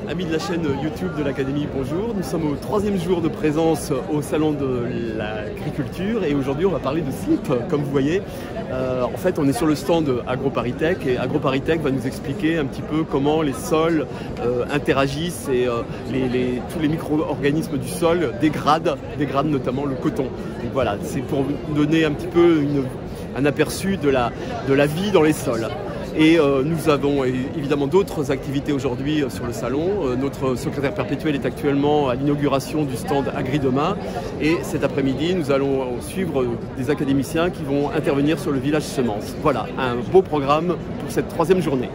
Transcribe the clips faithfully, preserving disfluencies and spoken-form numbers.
Amis de la chaîne YouTube de l'Académie, bonjour. Nous sommes au troisième jour de présence au Salon de l'Agriculture et aujourd'hui on va parler de slip, comme vous voyez. Euh, en fait on est sur le stand AgroParisTech et AgroParisTech va nous expliquer un petit peu comment les sols euh, interagissent et euh, les, les, tous les micro-organismes du sol dégradent, dégradent notamment le coton. Donc voilà, c'est pour donner un petit peu une, un aperçu de la, de la vie dans les sols. Et euh, nous avons évidemment d'autres activités aujourd'hui euh, sur le salon. Euh, notre secrétaire perpétuel est actuellement à l'inauguration du stand AgriDemain. Et cet après-midi, nous allons suivre des académiciens qui vont intervenir sur le village semences. Voilà, un beau programme pour cette troisième journée.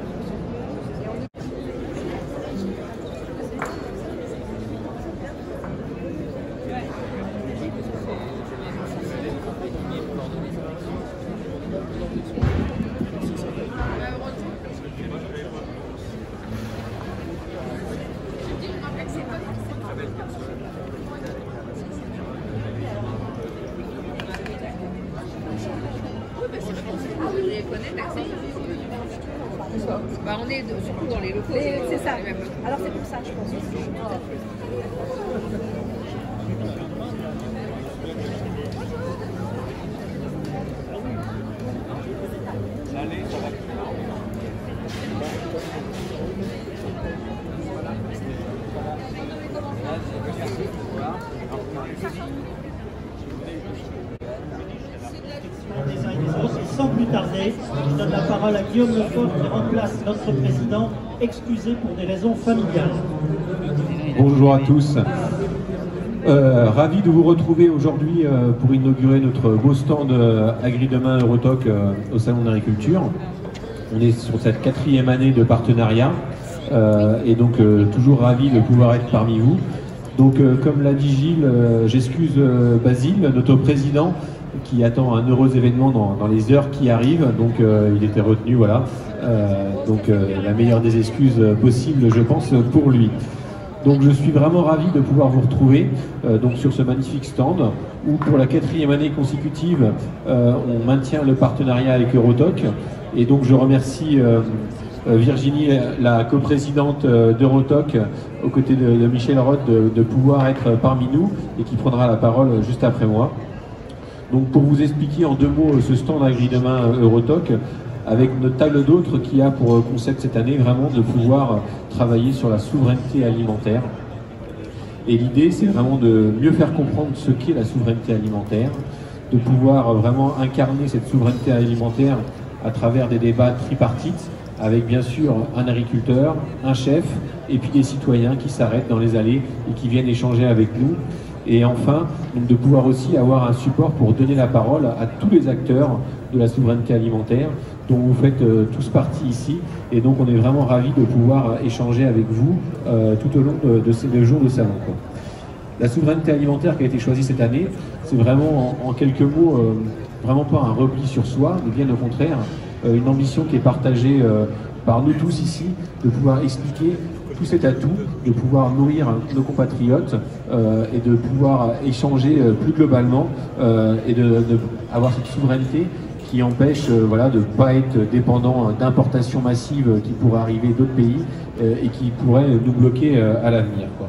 Bah on est de, surtout dans les locaux. C'est ça. Alors c'est pour ça, je pense aussi. Tout à fait. Sans plus tarder, je donne la parole à Guillaume Lefort qui remplace notre président, excusé pour des raisons familiales. Bonjour à tous. Euh, ravi de vous retrouver aujourd'hui euh, pour inaugurer notre beau stand euh, AgriDemain Eurotalk euh, au Salon de l'Agriculture. On est sur cette quatrième année de partenariat euh, et donc euh, toujours ravi de pouvoir être parmi vous. Donc euh, comme l'a dit Gilles, euh, j'excuse euh, Basile, notre président, qui attend un heureux événement dans, dans les heures qui arrivent, donc euh, il était retenu, voilà. Euh, donc euh, la meilleure des excuses possibles, je pense, pour lui. Donc je suis vraiment ravi de pouvoir vous retrouver euh, donc sur ce magnifique stand où pour la quatrième année consécutive, euh, on maintient le partenariat avec Eurotalk. Et donc je remercie euh, Virginie, la coprésidente d'Eurotalk, aux côtés de, de Michel Roth, de, de pouvoir être parmi nous et qui prendra la parole juste après moi. Donc pour vous expliquer en deux mots ce stand AgriDemain Eurotalk, avec notre table d'hôtes qui a pour concept cette année vraiment de pouvoir travailler sur la souveraineté alimentaire. Et l'idée c'est vraiment de mieux faire comprendre ce qu'est la souveraineté alimentaire, de pouvoir vraiment incarner cette souveraineté alimentaire à travers des débats tripartites, avec bien sûr un agriculteur, un chef, et puis des citoyens qui s'arrêtent dans les allées et qui viennent échanger avec nous. Et enfin, donc de pouvoir aussi avoir un support pour donner la parole à tous les acteurs de la souveraineté alimentaire, dont vous faites euh, tous partie ici. Et donc on est vraiment ravis de pouvoir euh, échanger avec vous euh, tout au long de, de ces deux jours de salon, quoi. La souveraineté alimentaire qui a été choisie cette année, c'est vraiment en, en quelques mots, euh, vraiment pas un repli sur soi, mais bien au contraire, euh, une ambition qui est partagée euh, par nous tous ici, de pouvoir expliquer tous ces atouts, de pouvoir nourrir nos compatriotes euh, et de pouvoir échanger euh, plus globalement euh, et de, de avoir cette souveraineté qui empêche euh, voilà, de ne pas être dépendant d'importations massives qui pourraient arriver d'autres pays euh, et qui pourraient nous bloquer euh, à l'avenir, quoi.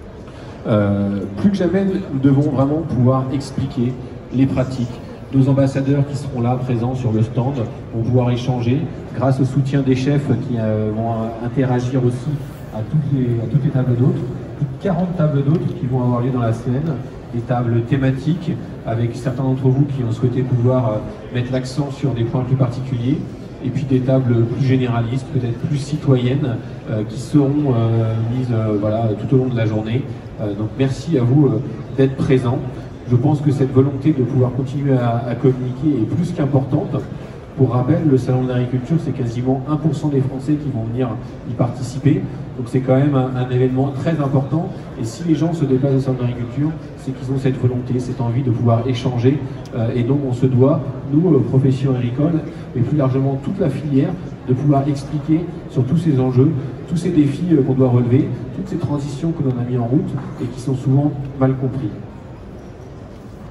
Euh, plus que jamais, nous devons vraiment pouvoir expliquer les pratiques. Nos ambassadeurs qui seront là, présents sur le stand, vont pouvoir échanger grâce au soutien des chefs qui euh, vont interagir aussi à toutes les, à toutes les tables d'hôtes, plus de quarante tables d'hôtes qui vont avoir lieu dans la scène, des tables thématiques avec certains d'entre vous qui ont souhaité pouvoir euh, mettre l'accent sur des points plus particuliers, et puis des tables plus généralistes, peut-être plus citoyennes, euh, qui seront euh, mises euh, voilà, tout au long de la journée. Euh, donc merci à vous euh, d'être présents. Je pense que cette volonté de pouvoir continuer à, à communiquer est plus qu'importante. Pour rappel, le Salon de l'Agriculture, c'est quasiment un pour cent des Français qui vont venir y participer. Donc c'est quand même un, un événement très important. Et si les gens se déplacent au Salon de l'Agriculture, c'est qu'ils ont cette volonté, cette envie de pouvoir échanger. Euh, et donc on se doit, nous, euh, profession agricole, et plus largement toute la filière, de pouvoir expliquer sur tous ces enjeux, tous ces défis euh, qu'on doit relever, toutes ces transitions que l'on a mis en route et qui sont souvent mal compris.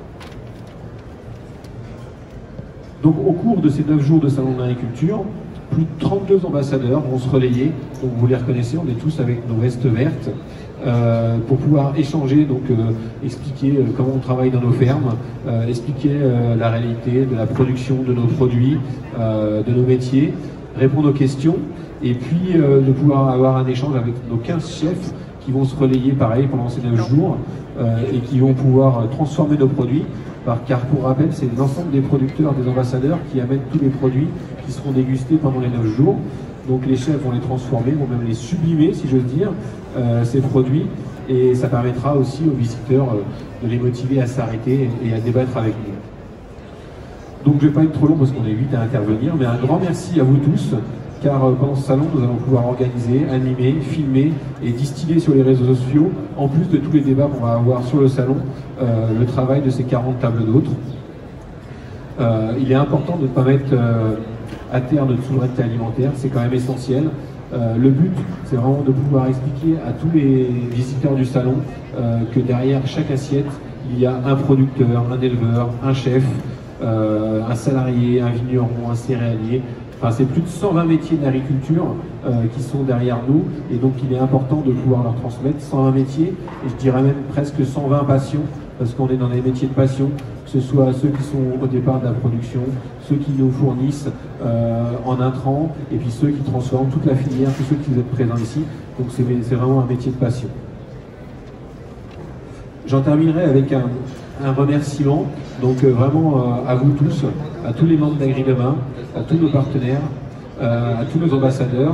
Donc au cours de ces neuf jours de Salon de l'Agriculture, plus de trente-deux ambassadeurs vont se relayer, donc vous les reconnaissez, on est tous avec nos vestes vertes, euh, pour pouvoir échanger, donc euh, expliquer euh, comment on travaille dans nos fermes, euh, expliquer euh, la réalité de la production de nos produits, euh, de nos métiers, répondre aux questions, et puis euh, de pouvoir avoir un échange avec nos quinze chefs qui vont se relayer pareil pendant ces neuf jours euh, et qui vont pouvoir transformer nos produits. Car pour rappel, c'est l'ensemble des producteurs, des ambassadeurs qui amènent tous les produits qui seront dégustés pendant les neuf jours. Donc les chefs vont les transformer, vont même les sublimer, si j'ose dire, euh, ces produits. Et ça permettra aussi aux visiteurs euh, de les motiver à s'arrêter et à débattre avec nous. Donc je ne vais pas être trop long parce qu'on est huit à intervenir, mais un grand merci à vous tous. Car pendant ce salon, nous allons pouvoir organiser, animer, filmer et distiller sur les réseaux sociaux, en plus de tous les débats qu'on va avoir sur le salon, euh, le travail de ces quarante tables d'hôtes. Euh, il est important de ne pas mettre euh, à terre notre souveraineté alimentaire, c'est quand même essentiel. Euh, le but, c'est vraiment de pouvoir expliquer à tous les visiteurs du salon euh, que derrière chaque assiette, il y a un producteur, un éleveur, un chef, euh, un salarié, un vigneron, un céréalier. Enfin, c'est plus de cent vingt métiers d'agriculture euh, qui sont derrière nous, et donc il est important de pouvoir leur transmettre cent vingt métiers, et je dirais même presque cent vingt passions, parce qu'on est dans des métiers de passion, que ce soit ceux qui sont au départ de la production, ceux qui nous fournissent euh, en intrants, et puis ceux qui transforment toute la filière, tous ceux qui vous êtes présents ici. Donc c'est vraiment un métier de passion. J'en terminerai avec un, un remerciement, donc euh, vraiment euh, à vous tous, à tous les membres d'Agri-Demain, à tous nos partenaires, euh, à tous nos ambassadeurs,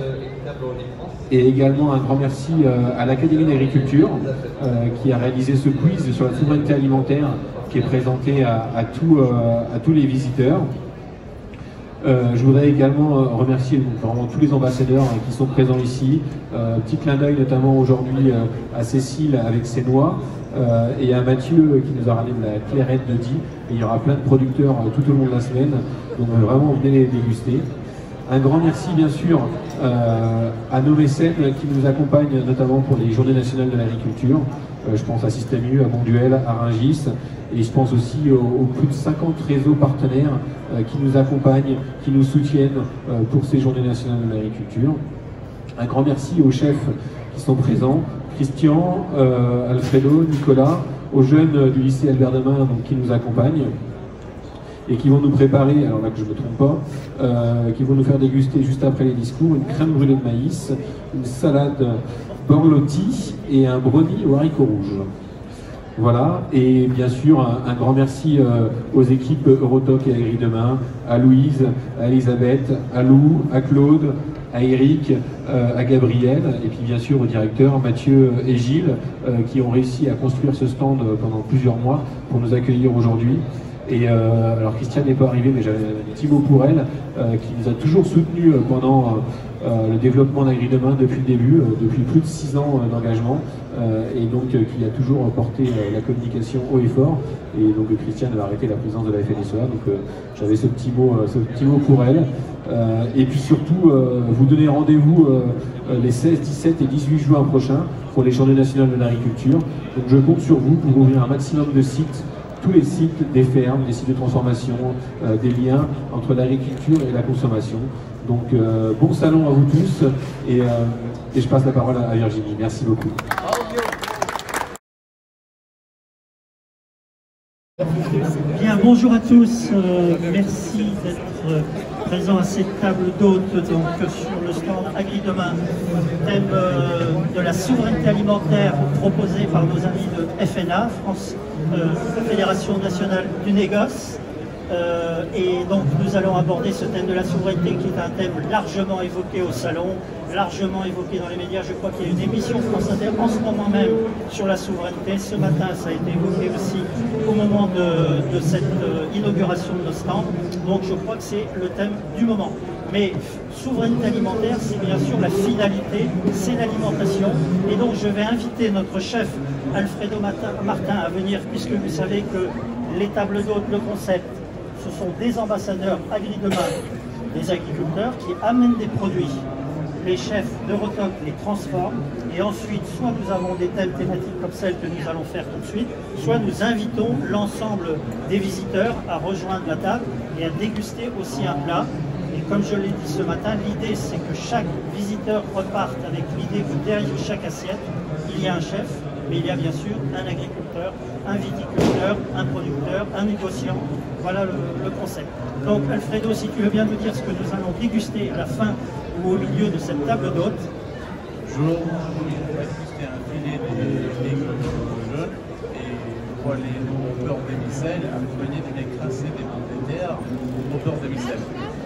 et également un grand merci euh, à l'Académie d'Agriculture euh, qui a réalisé ce quiz sur la souveraineté alimentaire qui est présenté à, à, tout, euh, à tous les visiteurs. Euh, je voudrais également euh, remercier vraiment tous les ambassadeurs euh, qui sont présents ici. Euh, petit clin d'œil notamment aujourd'hui euh, à Cécile avec ses noix euh, et à Mathieu euh, qui nous a ramené de la clairette de Die. Et il y aura plein de producteurs euh, tout au long de la semaine, donc euh, vraiment venez les déguster. Un grand merci bien sûr euh, à nos mécènes qui nous accompagnent notamment pour les Journées nationales de l'agriculture. Euh, je pense à Système U, à Bonduel, à Rungis, et je pense aussi aux, aux plus de cinquante réseaux partenaires euh, qui nous accompagnent, qui nous soutiennent euh, pour ces Journées nationales de l'agriculture. Un grand merci aux chefs qui sont présents, Christian, euh, Alfredo, Nicolas, aux jeunes du lycée Albert Demain donc, qui nous accompagnent et qui vont nous préparer, alors là que je ne me trompe pas, euh, qui vont nous faire déguster juste après les discours, une crème brûlée de maïs, une salade borlotti et un brownie aux haricots rouges. Voilà, et bien sûr un, un grand merci euh, aux équipes Eurotoc et Agri-Demain, à Louise, à Elisabeth, à Lou, à Claude, à Eric, euh, à Gabriel, et puis bien sûr au directeur Mathieu et Gilles, euh, qui ont réussi à construire ce stand pendant plusieurs mois pour nous accueillir aujourd'hui. Et euh, alors Christiane n'est pas arrivée, mais j'avais un petit mot pour elle, euh, qui nous a toujours soutenus pendant euh, le développement d'Agri-Demain depuis le début, euh, depuis plus de six ans euh, d'engagement, euh, et donc euh, qui a toujours porté euh, la communication haut et fort. Et donc euh, Christiane va arrêter la présidence de la F N S E A, donc euh, j'avais ce petit mot, euh, ce petit mot pour elle. Euh, et puis surtout, euh, vous donner rendez-vous euh, les seize, dix-sept et dix-huit juin prochains pour les Journées nationales de l'agriculture. Donc je compte sur vous pour ouvrir un maximum de sites, tous les sites des fermes, des sites de transformation, euh, des liens entre l'agriculture et la consommation. Donc euh, bon salon à vous tous, et, euh, et je passe la parole à Virginie. Merci beaucoup. Bien, bonjour à tous, euh, merci d'être euh, présents à cette table d'hôtes donc sur le stand Agri-Demain, thème euh, de la souveraineté alimentaire proposé par nos amis de F N A, France euh, Fédération Nationale du Négoce. Euh, et donc nous allons aborder ce thème de la souveraineté qui est un thème largement évoqué au salon, largement évoqué dans les médias. Je crois qu'il y a une émission France Inter en ce moment même sur la souveraineté. Ce matin ça a été évoqué aussi au moment de, de cette euh, inauguration de nos stands. Donc je crois que c'est le thème du moment. Mais souveraineté alimentaire, c'est bien sûr la finalité, c'est l'alimentation. Et donc je vais inviter notre chef Alfredo Martin à venir, puisque vous savez que les tables d'hôtes, le concept, ce sont des ambassadeurs Agri-Demain, des agriculteurs qui amènent des produits. Les chefs d'Eurotoc les transforment, et ensuite soit nous avons des thèmes thématiques comme celle que nous allons faire tout de suite, soit nous invitons l'ensemble des visiteurs à rejoindre la table et à déguster aussi un plat. Et comme je l'ai dit ce matin, l'idée c'est que chaque visiteur reparte avec l'idée que derrière chaque assiette, il y a un chef, mais il y a bien sûr un agriculteur, un viticulteur, un producteur, un négociant. Voilà le, le concept. Donc Alfredo, si tu veux bien nous dire ce que nous allons déguster à la fin ou au milieu de cette table d'hôtes. Bonjour, on va déguster un filet de légumes jaunes et poêlé au beurre de micelle, accompagné d'une écrasée des pommes de terre au beurre de micelle.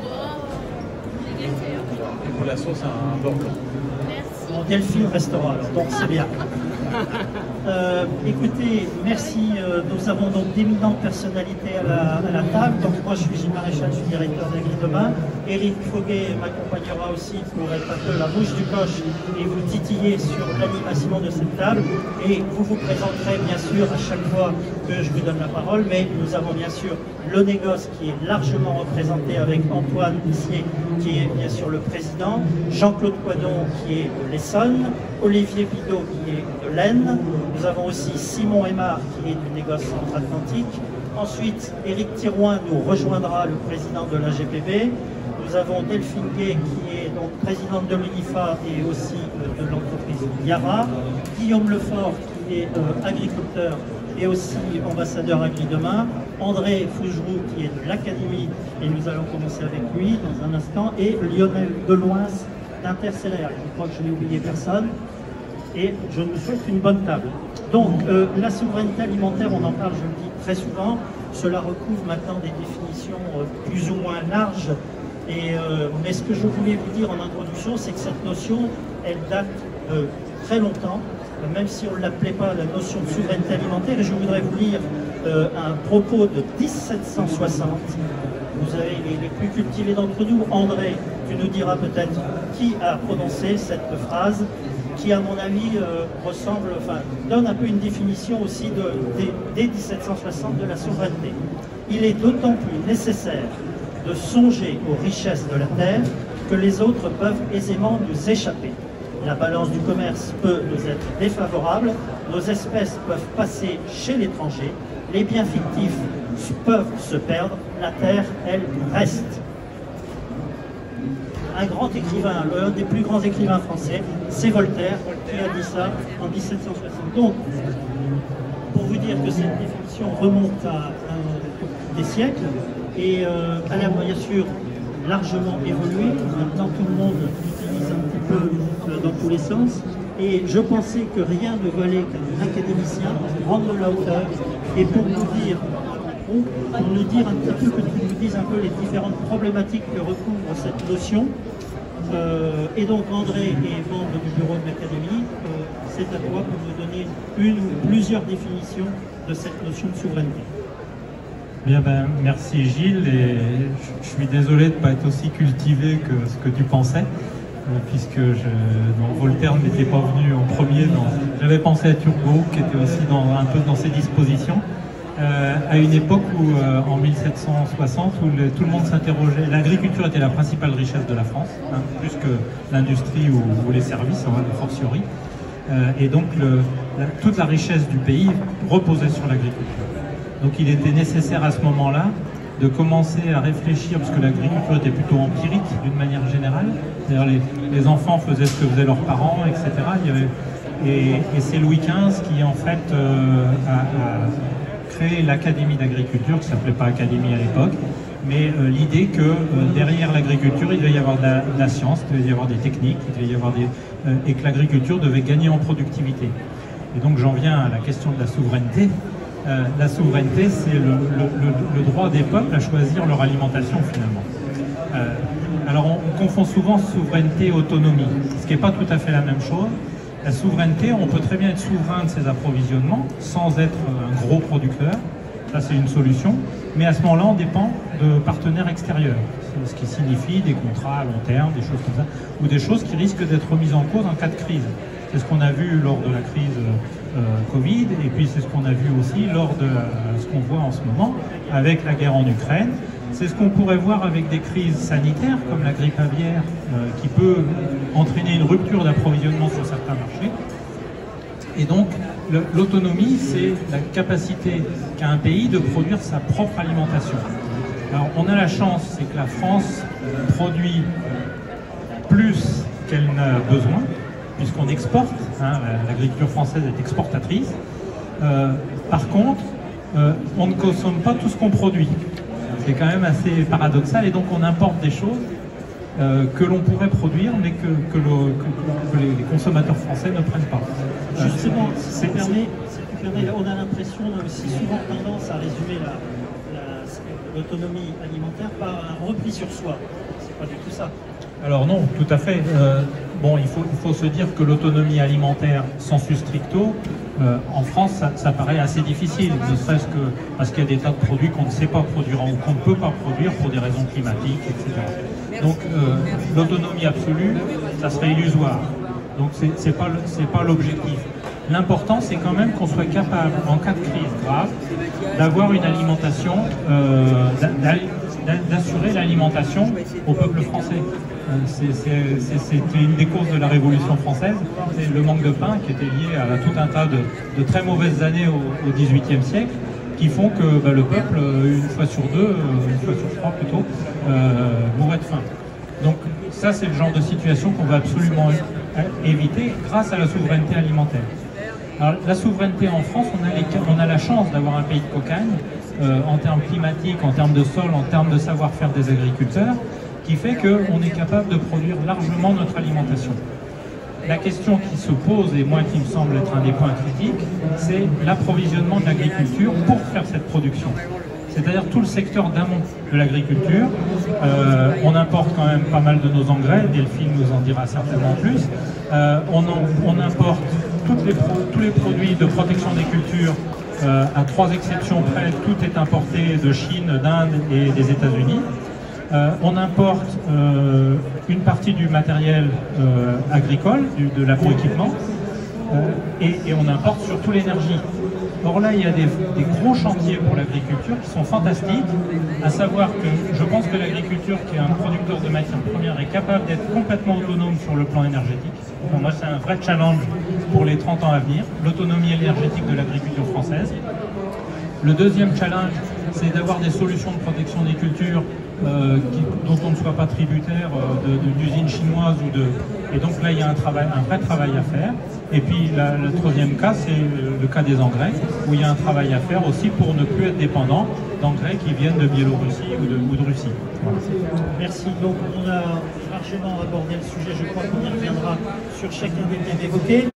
Et pour la sauce, un beurre blanc. Mon Delphine restera, alors, donc c'est bien. Euh, écoutez, merci. Euh, nous avons donc d'éminentes personnalités à la, à la table. Donc moi, je suis Gilles Maréchal, je suis directeur d'Agri Demain. Éric Foguet m'accompagnera aussi pour être un peu la bouche du coche et vous titiller sur l'animation de cette table. Et vous vous présenterez bien sûr à chaque fois que je vous donne la parole. Mais nous avons bien sûr le négoce qui est largement représenté avec Antoine Pissier, qui est bien sûr le président, Jean-Claude Coidon qui est de l'Essonne, Olivier Bidot qui est de l'Aisne. Nous avons aussi Simon Aymar qui est du négoce centre-atlantique. Ensuite, Éric Thirouin nous rejoindra, le président de l'A G P B. Nous avons Delphine Gay qui est donc présidente de l'UNIFA et aussi euh, de l'entreprise Yara. Guillaume Lefort qui est euh, agriculteur et aussi ambassadeur Agri Demain. André Fougeroux qui est de l'Académie et nous allons commencer avec lui dans un instant. Et Lionel Deloins d'Intercellaire. Je crois que je n'ai oublié personne. Et je nous souhaite une bonne table. Donc, euh, la souveraineté alimentaire, on en parle, je le dis très souvent. Cela recouvre maintenant des définitions euh, plus ou moins larges. Et, euh, mais ce que je voulais vous dire en introduction, c'est que cette notion, elle date de très longtemps, même si on ne l'appelait pas la notion de souveraineté alimentaire. Et je voudrais vous lire euh, un propos de mille sept cent soixante. Vous avez les, les plus cultivés d'entre nous. André, tu nous diras peut-être qui a prononcé cette phrase, qui à mon avis euh, ressemble, enfin, donne un peu une définition aussi de, dès, dès mille sept cent soixante de la souveraineté. Il est d'autant plus nécessaire de songer aux richesses de la terre que les autres peuvent aisément nous échapper. La balance du commerce peut nous être défavorable, nos espèces peuvent passer chez l'étranger, les biens fictifs peuvent se perdre, la terre, elle, reste. Un grand écrivain, l'un des plus grands écrivains français, c'est Voltaire, qui a dit ça en mille sept cent soixante. Donc, pour vous dire que cette définition remonte à, à des siècles, et euh, elle a bien sûr largement évolué. Maintenant, tout le monde l'utilise un petit peu euh, dans tous les sens. Et je pensais que rien ne valait qu'un académicien prendre la hauteur et pour nous dire, pour nous dire un petit peu, que tu nous dises un peu les différentes problématiques que recouvre cette notion. Euh, et donc André est membre du bureau de l'Académie. Euh, c'est à toi pour nous donner une ou plusieurs définitions de cette notion de souveraineté. Bien, ben, merci Gilles, et je suis désolé de ne pas être aussi cultivé que ce que tu pensais, euh, puisque je, non, Voltaire n'était pas venu en premier. J'avais pensé à Turgot, qui était aussi dans, un peu dans ses dispositions, euh, à une époque où, euh, en mille sept cent soixante, où le, tout le monde s'interrogeait. L'agriculture était la principale richesse de la France, hein, plus que l'industrie ou, ou les services, hein, a fortiori. Euh, et donc, le, la, toute la richesse du pays reposait sur l'agriculture. Donc il était nécessaire à ce moment-là de commencer à réfléchir, parce que l'agriculture était plutôt empirique d'une manière générale, c'est-à-dire les, les enfants faisaient ce que faisaient leurs parents, et cetera. Il y avait, et et c'est Louis quinze qui en fait euh, a, a créé l'Académie d'agriculture, qui ne s'appelait pas Académie à l'époque, mais euh, l'idée que euh, derrière l'agriculture, il devait y avoir de la, de la science, il devait y avoir des techniques, il devait y avoir des, euh, et que l'agriculture devait gagner en productivité. Et donc j'en viens à la question de la souveraineté. Euh, la souveraineté, c'est le, le, le, le droit des peuples à choisir leur alimentation finalement. Euh, alors on, on confond souvent souveraineté et autonomie, ce qui n'est pas tout à fait la même chose. La souveraineté, on peut très bien être souverain de ses approvisionnements sans être un gros producteur, ça c'est une solution, mais à ce moment-là on dépend de partenaires extérieurs, ce qui signifie des contrats à long terme, des choses comme ça, ou des choses qui risquent d'être remises en cause en cas de crise. C'est ce qu'on a vu lors de la crise euh, Covid, et puis c'est ce qu'on a vu aussi lors de euh, ce qu'on voit en ce moment avec la guerre en Ukraine. C'est ce qu'on pourrait voir avec des crises sanitaires comme la grippe aviaire euh, qui peut entraîner une rupture d'approvisionnement sur certains marchés. Et donc l'autonomie, c'est la capacité qu'a un pays de produire sa propre alimentation. Alors on a la chance, c'est que la France produit plus qu'elle n'a besoin, puisqu'on exporte, hein, l'agriculture française est exportatrice. Euh, par contre, euh, on ne consomme pas tout ce qu'on produit. C'est quand même assez paradoxal, et donc on importe des choses euh, que l'on pourrait produire, mais que, que, le, que, que les consommateurs français ne prennent pas. Justement, si ça permet, si tu permets, on a l'impression, on a aussi souvent tendance à résumer l'autonomie alimentaire par un repli sur soi. C'est pas du tout ça. Alors non, tout à fait. Euh, bon, il faut, il faut se dire que l'autonomie alimentaire sensu stricto, euh, en France, ça, ça paraît assez difficile, ne serait-ce que parce qu'il y a des tas de produits qu'on ne sait pas produire ou qu'on ne peut pas produire pour des raisons climatiques, et cetera. Donc euh, l'autonomie absolue, ça serait illusoire. Donc c'est pas, pas l'objectif. L'important, c'est quand même qu'on soit capable, en cas de crise grave, d'avoir une alimentation, euh, d'assurer l'alimentation au peuple français. C'était une des causes de la Révolution française, c'est le manque de pain qui était lié à tout un tas de, de très mauvaises années au dix-huitième siècle, qui font que bah, le peuple, une fois sur deux, une fois sur trois plutôt, euh, mourait de faim. Donc ça, c'est le genre de situation qu'on va absolument éviter grâce à la souveraineté alimentaire. Alors, la souveraineté en France, on a, les, on a la chance d'avoir un pays de cocagne, euh, en termes climatiques, en termes de sol, en termes de savoir-faire des agriculteurs, qui fait qu'on est capable de produire largement notre alimentation. La question qui se pose, et moi qui me semble être un des points critiques, c'est l'approvisionnement de l'agriculture pour faire cette production. C'est-à-dire tout le secteur d'amont de l'agriculture. Euh, on importe quand même pas mal de nos engrais, Delphine nous en dira certainement plus. Euh, on, en, on importe toutes les pro, tous les produits de protection des cultures, euh, à trois exceptions près, tout est importé de Chine, d'Inde et des États-Unis. Euh, on importe euh, une partie du matériel euh, agricole, du, de l'agroéquipement, euh, et, et on importe surtout l'énergie. Or là, il y a des, des gros chantiers pour l'agriculture qui sont fantastiques, à savoir que je pense que l'agriculture, qui est un producteur de matières premières, est capable d'être complètement autonome sur le plan énergétique. Pour moi, c'est un vrai challenge pour les trente ans à venir, l'autonomie énergétique de l'agriculture française. Le deuxième challenge, c'est d'avoir des solutions de protection des cultures euh, qui, dont on ne soit pas tributaire euh, d'usines chinoises ou de. Et donc là, il y a un travail, un vrai travail à faire. Et puis la, le troisième cas, c'est le, le cas des engrais, où il y a un travail à faire aussi pour ne plus être dépendant d'engrais qui viennent de Biélorussie ou de, ou de Russie. Voilà. Merci. Donc on a largement abordé le sujet. Je crois qu'on y reviendra sur chacun des thèmes évoqués.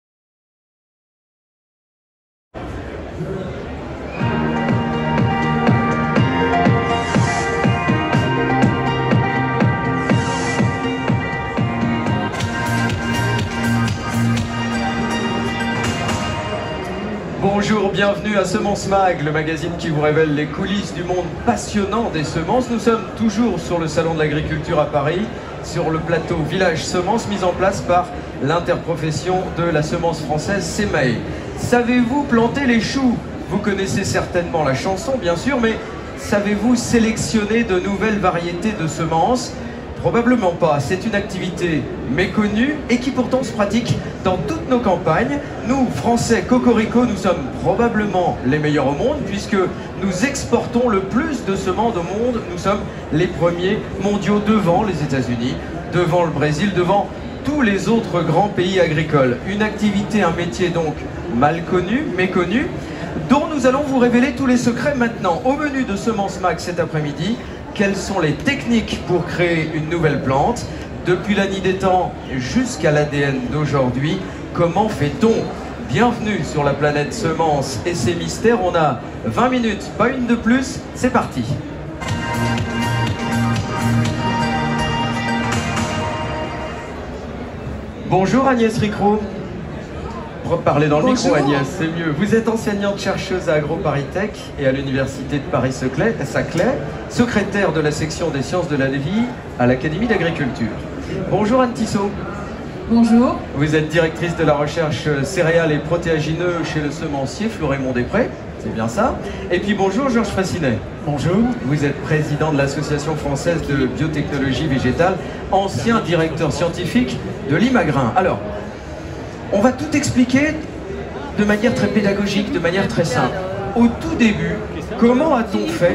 Bonjour, bienvenue à Semences Mag, le magazine qui vous révèle les coulisses du monde passionnant des semences. Nous sommes toujours sur le Salon de l'Agriculture à Paris, sur le plateau Village Semences, mis en place par l'interprofession de la semence française SEMAE. Savez-vous planter les choux? Vous connaissez certainement la chanson, bien sûr, mais savez-vous sélectionner de nouvelles variétés de semences? Probablement pas. C'est une activité méconnue et qui pourtant se pratique dans toutes nos campagnes. Nous, Français, Cocorico, nous sommes probablement les meilleurs au monde puisque nous exportons le plus de semences au monde. Nous sommes les premiers mondiaux devant les États-Unis, devant le Brésil, devant tous les autres grands pays agricoles. Une activité, un métier donc mal connu, méconnu, dont nous allons vous révéler tous les secrets maintenant. Au menu de Semences Mag cet après-midi, quelles sont les techniques pour créer une nouvelle plante? Depuis la nuit des temps jusqu'à l'A D N d'aujourd'hui, comment fait-on? Bienvenue sur la planète Semences et ses mystères. On a vingt minutes, pas une de plus, c'est parti. Bonjour Agnès Ricrot. Parlez dans le Bonjour. micro Agnès, c'est mieux. Vous êtes enseignante-chercheuse à AgroParisTech et à l'Université de Paris-Saclay, secrétaire de la section des sciences de la vie à l'Académie d'agriculture. Bonjour Anne Tissot. Bonjour. Vous êtes directrice de la recherche céréales et protéagineux chez le semencier Fleuret-Mont-des-Prés, c'est bien ça. Et puis bonjour Georges Fascinet. Bonjour. Vous êtes président de l'Association française de biotechnologie végétale, ancien directeur scientifique de l'Imagrin. Alors, on va tout expliquer de manière très pédagogique, de manière très simple. Au tout début, comment a-t-on fait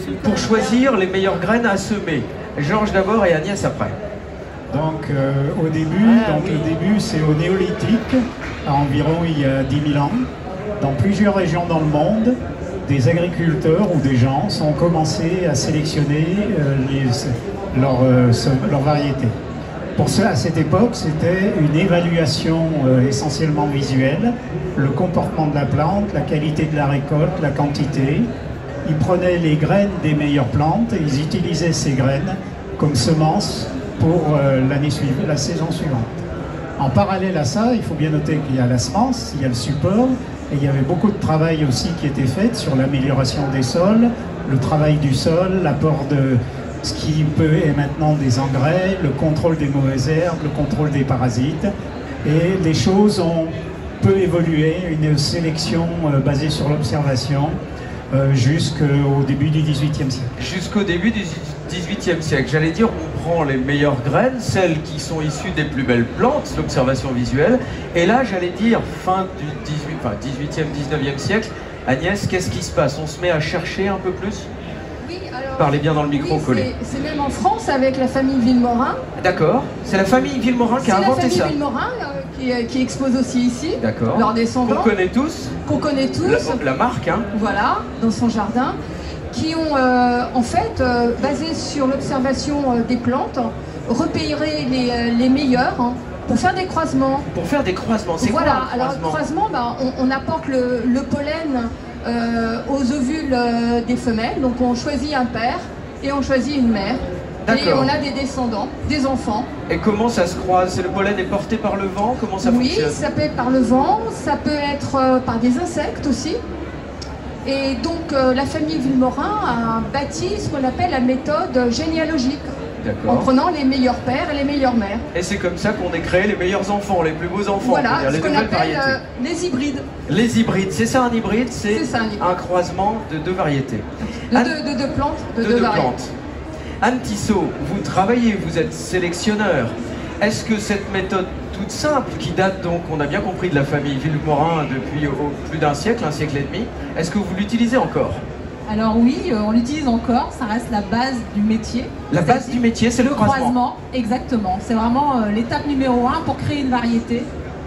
pour choisir les meilleures graines à semer. Georges d'abord et Agnès après. Donc euh, au début, Ah, donc, oui. le début c'est au néolithique, à environ il y a dix mille ans. Dans plusieurs régions dans le monde, des agriculteurs ou des gens ont commencé à sélectionner euh, les, leurs euh, leur variétés. Pour ça, à cette époque, c'était une évaluation euh, essentiellement visuelle, le comportement de la plante, la qualité de la récolte, la quantité. Ils prenaient les graines des meilleures plantes et ils utilisaient ces graines comme semences pour euh, l'année suivante, la saison suivante. En parallèle à ça, il faut bien noter qu'il y a la semence, il y a le support, et il y avait beaucoup de travail aussi qui était fait sur l'amélioration des sols, le travail du sol, l'apport de ce qui peut est maintenant des engrais, le contrôle des mauvaises herbes, le contrôle des parasites. Et les choses ont peu évolué, une sélection euh, basée sur l'observation euh, jusqu'au début du dix-huitième siècle. Jusqu'au début du dix-huitième siècle. J'allais dire, on prend les meilleures graines, celles qui sont issues des plus belles plantes, l'observation visuelle. Et là, j'allais dire, fin du dix-huit, enfin, dix-huitième, dix-neuvième siècle, Agnès, qu'est-ce qui se passe? On se met à chercher un peu plus? Oui, alors, Parlez bien dans le micro, oui, collé. c'est- C'est même en France avec la famille Villemorin. D'accord. C'est la famille Villemorin qui C'est a la inventé famille ça. Villemorin euh, qui, euh, qui expose aussi ici. D'accord. Leurs descendants. Qu'on connaît tous. Qu'on connaît tous. La, la marque, hein. Voilà, dans son jardin, qui ont euh, en fait, euh, basé sur l'observation euh, des plantes, repéré les, euh, les meilleurs hein, pour faire des croisements. Pour faire des croisements. C'est Voilà, quoi un alors croisement? croisement, bah, on, on apporte le, le pollen euh, aux ovules euh, des femelles, donc on choisit un père et on choisit une mère. Et D'accord. on a des descendants, des enfants. Et comment ça se croise? C'est le pollen est porté par le vent? Comment ça Oui, fonctionne? ça peut être par le vent, ça peut être euh, par des insectes aussi. Et donc euh, la famille Villemorin a bâti ce qu'on appelle la méthode généalogique, en D'accord. prenant les meilleurs pères et les meilleures mères. Et c'est comme ça qu'on ait créé les meilleurs enfants, les plus beaux enfants, Voilà, c'est-à-dire ce les qu'on nouvelles appelle variétés. euh, les hybrides. Les hybrides, c'est ça un hybride? C'est C'est ça, un hybride. un croisement de deux variétés. De Anne- deux, de deux plantes, de, de deux deux variétés. plantes. Anne Tissot, vous travaillez, vous êtes sélectionneur. Est-ce que cette méthode toute simple, qui date donc, on a bien compris, de la famille Villemorin depuis au- plus d'un siècle, un siècle et demi, est-ce que vous l'utilisez encore? Alors oui, euh, on l'utilise encore, ça reste la base du métier. La base C'est- du métier, c'est le croisement. Exactement. C'est vraiment euh, l'étape numéro un pour créer une variété.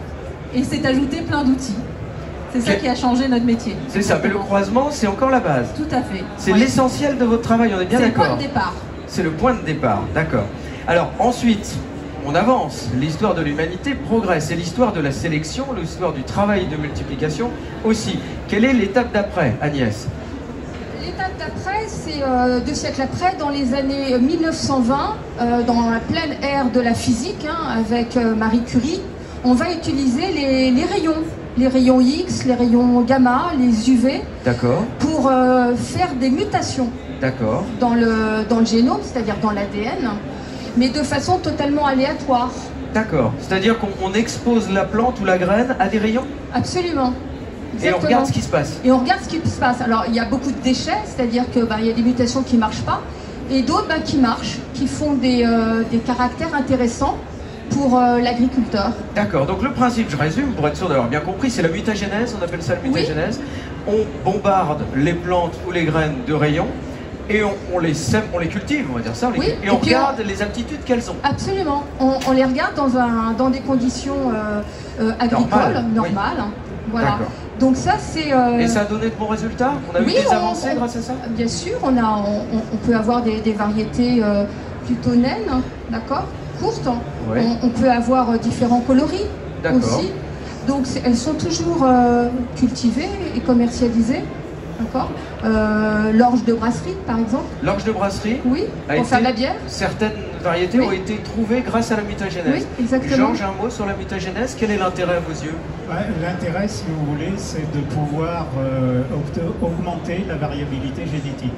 Et c'est ajouter plein d'outils. C'est ça Ok. qui a changé notre métier. C'est ça, mais le croisement, c'est encore la base. Tout à fait. C'est Ouais. l'essentiel de votre travail, on est bien C'est le point d'accord? de départ. C'est le point de départ, d'accord. Alors ensuite, on avance. L'histoire de l'humanité progresse. C'est l'histoire de la sélection, l'histoire du travail de multiplication aussi. Quelle est l'étape d'après, Agnès? L'étape d'après, c'est euh, deux siècles après, dans les années mille neuf cent vingt, euh, dans la pleine ère de la physique, hein, avec euh, Marie Curie, on va utiliser les, les rayons, les rayons X, les rayons gamma, les U V, D'accord, pour euh, faire des mutations d'accord. dans le, dans le génome, c'est-à-dire dans l'A D N, mais de façon totalement aléatoire. D'accord. C'est-à-dire qu'on on expose la plante ou la graine à des rayons Absolument. et on Exactement. regarde ce qui se passe. Et on regarde ce qui se passe. Alors, il y a beaucoup de déchets, c'est-à-dire qu'il bah, y a des mutations qui ne marchent pas, et d'autres bah, qui marchent, qui font des, euh, des caractères intéressants pour euh, l'agriculteur. D'accord, donc le principe, je résume pour être sûr d'avoir bien compris, c'est la mutagénèse, on appelle ça la mutagénèse. On bombarde les plantes ou les graines de rayons et on, on les sème, on les cultive, on va dire ça, on les Oui, cultive, et, et on puis regarde les aptitudes qu'elles ont. Absolument. On, on les regarde dans, un, dans des conditions euh, euh, agricoles, Normal, oui. normales. Voilà. D'accord. Donc ça, c'est... euh, Et ça a donné de bons résultats? On a oui, eu des on- avancées on- grâce à ça? Bien sûr, on, a, on, on- on peut avoir des, des variétés euh, plutôt naines, hein, d'accord, courtes. Ouais. On, on peut avoir euh, différents coloris D'accord. aussi. Donc c'est- elles sont toujours euh, cultivées et commercialisées, d'accord. Euh, L'orge de brasserie, par exemple, L'orge de brasserie, oui, a pour été- faire de la bière. certaines variétés Oui. ont été trouvées grâce à la mutagénèse. Oui, exactement. Georges, un mot sur la mutagénèse, quel est l'intérêt à vos yeux? Ouais, l'intérêt, si vous voulez, c'est de pouvoir euh, augte- augmenter la variabilité génétique.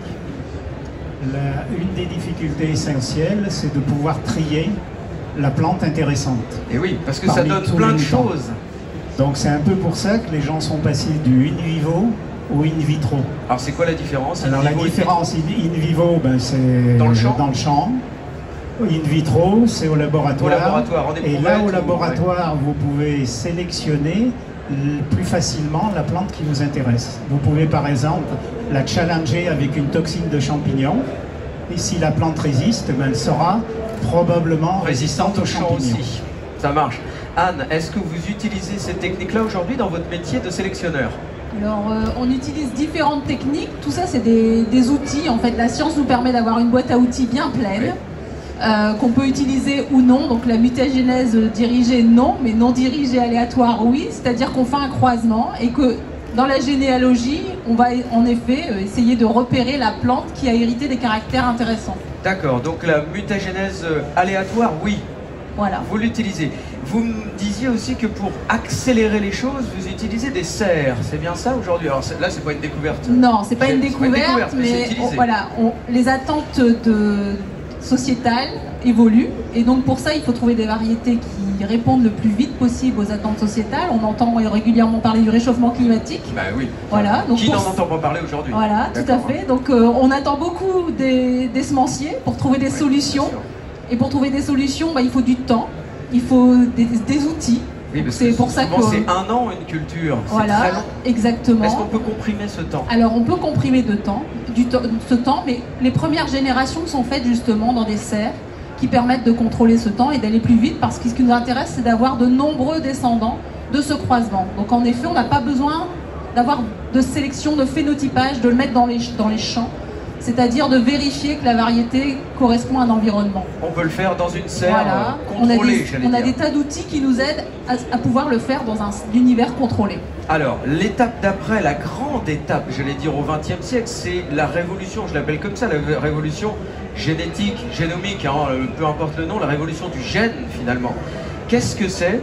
La- une des difficultés essentielles, c'est de pouvoir trier la plante intéressante. Et oui, parce que ça Parmi donne tous plein les de mutants. choses. Donc c'est un peu pour ça que les gens sont passés du in vivo au in vitro. Alors c'est quoi la différence? Alors In la vivo et différence, in, in vivo, ben, c'est Dans le champ dans le champ. In vitro, c'est au laboratoire. Au laboratoire, on Et éprouve là, tout, au laboratoire, vous pouvez sélectionner plus facilement la plante qui vous intéresse. Vous pouvez par exemple la challenger avec une toxine de champignon, et si la plante résiste, ben, elle sera probablement résistante aux champignons. Aussi. Ça marche. Anne, est-ce que vous utilisez cette technique-là aujourd'hui dans votre métier de sélectionneur? Alors, euh, on utilise différentes techniques. Tout ça, c'est des, des outils. En fait, la science nous permet d'avoir une boîte à outils bien pleine, oui. euh, qu'on peut utiliser ou non. Donc, la mutagénèse dirigée, non, mais non dirigée aléatoire, oui. C'est-à-dire qu'on fait un croisement et que dans la généalogie, on va en effet euh, essayer de repérer la plante qui a hérité des caractères intéressants. D'accord. Donc, la mutagénèse aléatoire, oui. Voilà. Vous l'utilisez. Vous me disiez aussi que pour accélérer les choses, vous utilisez des serres. C'est bien ça aujourd'hui? Alors là, c'est pas une découverte. Non, c'est pas une découverte, pas une découverte mais, mais on, voilà, on, les attentes de, sociétales évoluent. Et donc pour ça, il faut trouver des variétés qui répondent le plus vite possible aux attentes sociétales. On entend régulièrement parler du réchauffement climatique. Bah oui. Voilà. Donc qui pour... n'en entend pas parler aujourd'hui? Voilà, tout à fait. Donc euh, on attend beaucoup des, des semenciers pour trouver des oui, solutions. Et pour trouver des solutions, bah, il faut du temps, il faut des, des outils. Oui, c'est pour ça que c'est un an une culture. Voilà, très long. Exactement. Est-ce qu'on peut comprimer ce temps? Alors on peut comprimer de temps, du to ce temps, mais les premières générations sont faites justement dans des serres qui permettent de contrôler ce temps et d'aller plus vite, parce que ce qui nous intéresse, c'est d'avoir de nombreux descendants de ce croisement. Donc en effet, on n'a pas besoin d'avoir de sélection, de phénotypage, de le mettre dans les, dans les champs. C'est-à-dire de vérifier que la variété correspond à un environnement. On peut le faire dans une serre voilà. contrôlée, on a des, on a des tas d'outils qui nous aident à, à pouvoir le faire dans un univers contrôlé. Alors, l'étape d'après, la grande étape, j'allais dire au vingtième siècle, c'est la révolution, je l'appelle comme ça, la révolution génétique, génomique, hein, peu importe le nom, la révolution du gène finalement. Qu'est-ce que c'est?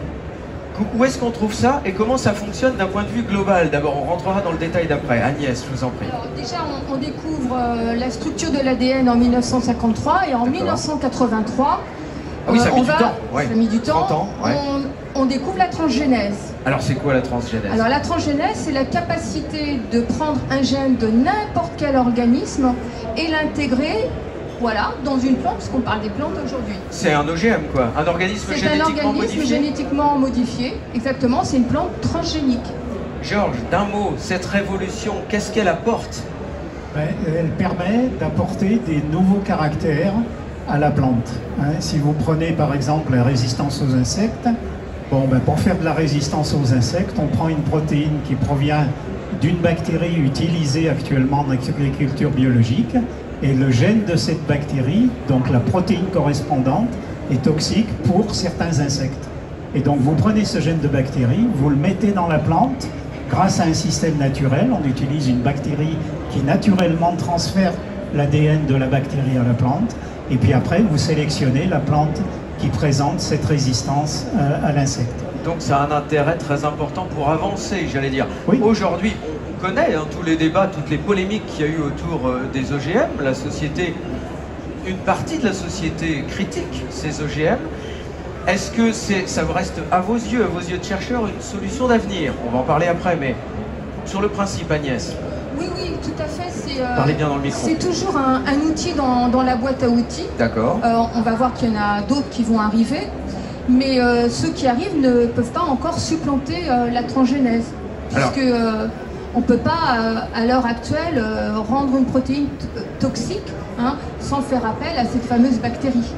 Où est-ce qu'on trouve ça et comment ça fonctionne d'un point de vue global? D'abord, on rentrera dans le détail d'après. Agnès, je vous en prie. Alors, déjà, on, on découvre euh, la structure de l'A D N en mille neuf cent cinquante-trois et en mille neuf cent quatre-vingt-trois, ah oui, ça a mis on du va, temps. Ouais. Ça a mis du temps. trente ans, ouais. on, on découvre la transgénèse. Alors, c'est quoi la transgénèse? Alors, la transgénèse, c'est la capacité de prendre un gène de n'importe quel organisme et l'intégrer. Voilà, dans une plante, parce qu'on parle des plantes aujourd'hui. C'est un O G M, quoi, un organisme génétiquement modifié. C'est un organisme génétiquement modifié, exactement, c'est une plante transgénique. Georges, d'un mot, cette révolution, qu'est-ce qu'elle apporte? Ben, elle permet d'apporter des nouveaux caractères à la plante. Hein, si vous prenez par exemple la résistance aux insectes, bon, ben, pour faire de la résistance aux insectes, on prend une protéine qui provient d'une bactérie utilisée actuellement dans l'agriculture biologique. Et le gène de cette bactérie, donc la protéine correspondante, est toxique pour certains insectes. Et donc vous prenez ce gène de bactérie, vous le mettez dans la plante, grâce à un système naturel, on utilise une bactérie qui naturellement transfère l'A D N de la bactérie à la plante, et puis après vous sélectionnez la plante qui présente cette résistance à l'insecte. Donc ça a un intérêt très important pour avancer, j'allais dire. Oui. Aujourd'hui, on connaît hein, tous les débats, toutes les polémiques qu'il y a eu autour euh, des O G M. La société, une partie de la société critique ces O G M. Est-ce que c'est, ça reste à vos yeux, à vos yeux de chercheurs, une solution d'avenir? On va en parler après, mais sur le principe, Agnès. Oui, oui, tout à fait. C'est, euh, Parlez bien dans le micro. C'est toujours un, un outil dans, dans la boîte à outils. D'accord. Euh, on va voir qu'il y en a d'autres qui vont arriver. Mais euh, ceux qui arrivent ne peuvent pas encore supplanter euh, la transgénèse. Puisque euh, on ne peut pas, euh, à l'heure actuelle, euh, rendre une protéine toxique hein, sans faire appel à cette fameuse bactérie.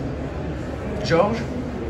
Georges?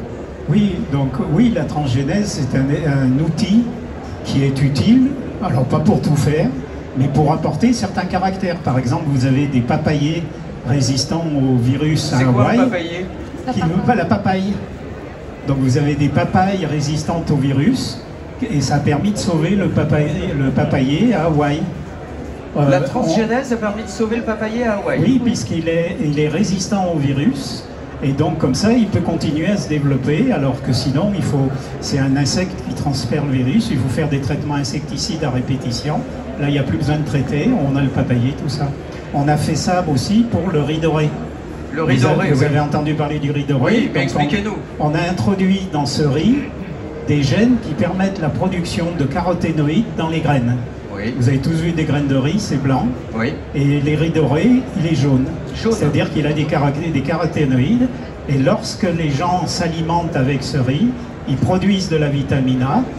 Oui, donc oui, la transgénèse, c'est un, un outil qui est utile, alors pas pour tout faire, mais pour apporter certains caractères. Par exemple, vous avez des papayers résistants au virus à Hawaï. C'est quoi un papayer? Qui ne veut pas la papaye. Donc vous avez des papayes résistantes au virus et ça a permis de sauver le papayer, le papayer à Hawaï. Euh, la transgénèse on... a permis de sauver le papayer à Hawaï? Oui, puisqu'il est, il est résistant au virus et donc comme ça il peut continuer à se développer, alors que sinon il faut, c'est un insecte qui transfère le virus, il faut faire des traitements insecticides à répétition. Là il n'y a plus besoin de traiter, on a le papayer, tout ça. On a fait ça aussi pour le riz doré. Le riz vous doré, avez, vous oui. avez entendu parler du riz doré? Oui, mais expliquez-nous. On, on a introduit dans ce riz des gènes qui permettent la production de caroténoïdes dans les graines. Oui. Vous avez tous vu des graines de riz, c'est blanc. Oui. Et les riz dorés, il est jaune. Jaune. C'est-à-dire qu'il a des, des caroténoïdes. Et lorsque les gens s'alimentent avec ce riz, ils produisent de la vitamine A.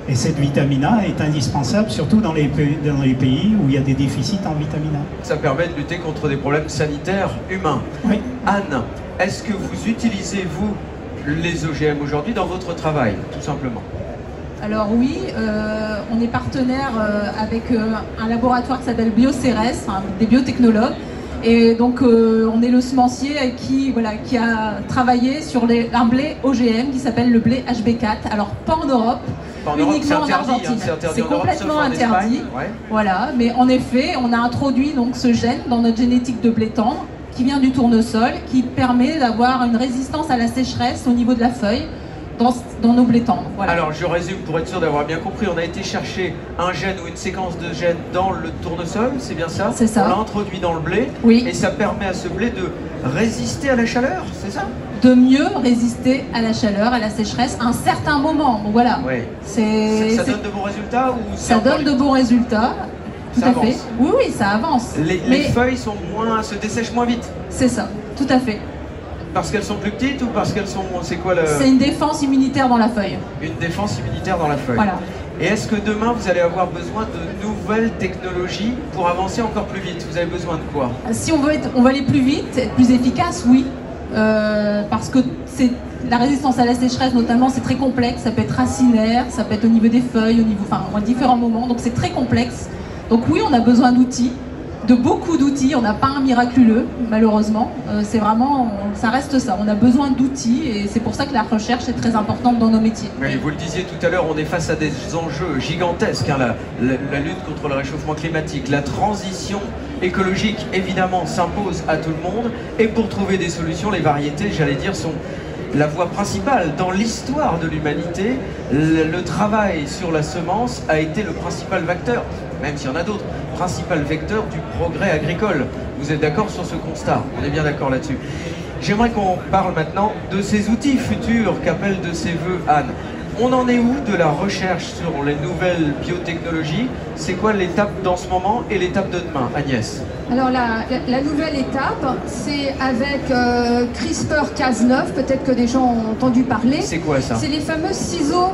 Et cette vitamine A est indispensable, surtout dans les, pays, dans les pays où il y a des déficits en vitamine A. Ça permet de lutter contre des problèmes sanitaires humains. Oui. Anne, est-ce que vous utilisez, vous, les O G M aujourd'hui dans votre travail, tout simplement? Alors oui, euh, on est partenaire euh, avec euh, un laboratoire qui s'appelle BioCérès, hein, des biotechnologues. Et donc euh, on est le semencier qui, voilà, qui a travaillé sur les, un blé O G M qui s'appelle le blé H B quatre. Alors pas en Europe, pas en uniquement Europe, en Argentine. Hein, c'est c'est complètement en interdit. Ouais. Voilà, mais en effet, on a introduit donc ce gène dans notre génétique de blé tendre qui vient du tournesol, qui permet d'avoir une résistance à la sécheresse au niveau de la feuille dans, dans nos blés tendres. Voilà. Alors je résume pour être sûr d'avoir bien compris, on a été chercher un gène ou une séquence de gènes dans le tournesol, c'est bien ça? C'est ça. On l'a introduit dans le blé, oui. Et ça permet à ce blé de résister à la chaleur, c'est ça? De mieux résister à la chaleur, à la sécheresse, à un certain moment. Donc voilà. Oui. C'est, ça, ça donne de bons résultats ou ça donne de bons résultats. Tout ça à avance. fait. Oui, oui, ça avance. Les, Mais les feuilles sont moins, se dessèchent moins vite. C'est ça, tout à fait. Parce qu'elles sont plus petites ou parce qu'elles sont... C'est quoi le... C'est une défense immunitaire dans la feuille. Une défense immunitaire dans la feuille. Voilà. Et est-ce que demain vous allez avoir besoin de nouvelles technologies pour avancer encore plus vite? Vous avez besoin de quoi? Si on veut, être, on va aller plus vite, être plus efficace, oui. Euh, parce que c'est la résistance à la sécheresse notamment, c'est très complexe. Ça peut être racinaire, ça peut être au niveau des feuilles, au niveau, enfin, à différents moments. Donc c'est très complexe. Donc oui, on a besoin d'outils, de beaucoup d'outils. On n'a pas un miraculeux, malheureusement. Euh, c'est vraiment, on, ça reste ça. On a besoin d'outils et c'est pour ça que la recherche est très importante dans nos métiers. Oui, vous le disiez tout à l'heure, on est face à des enjeux gigantesques. Hein, la, la, la lutte contre le réchauffement climatique, la transition écologique, évidemment, s'impose à tout le monde. Et pour trouver des solutions, les variétés, j'allais dire, sont la voie principale. Dans l'histoire de l'humanité, le, le travail sur la semence a été le principal vecteur, même s'il y en a d'autres, principal vecteur du progrès agricole. Vous êtes d'accord sur ce constat? On est bien d'accord là-dessus. J'aimerais qu'on parle maintenant de ces outils futurs qu'appelle de ses voeux Anne. On en est où de la recherche sur les nouvelles biotechnologies? C'est quoi l'étape dans ce moment et l'étape de demain, Agnès? Alors la, la, la nouvelle étape, c'est avec euh, CRISPR Cas neuf, peut-être que des gens ont entendu parler. C'est quoi ça? C'est les fameux ciseaux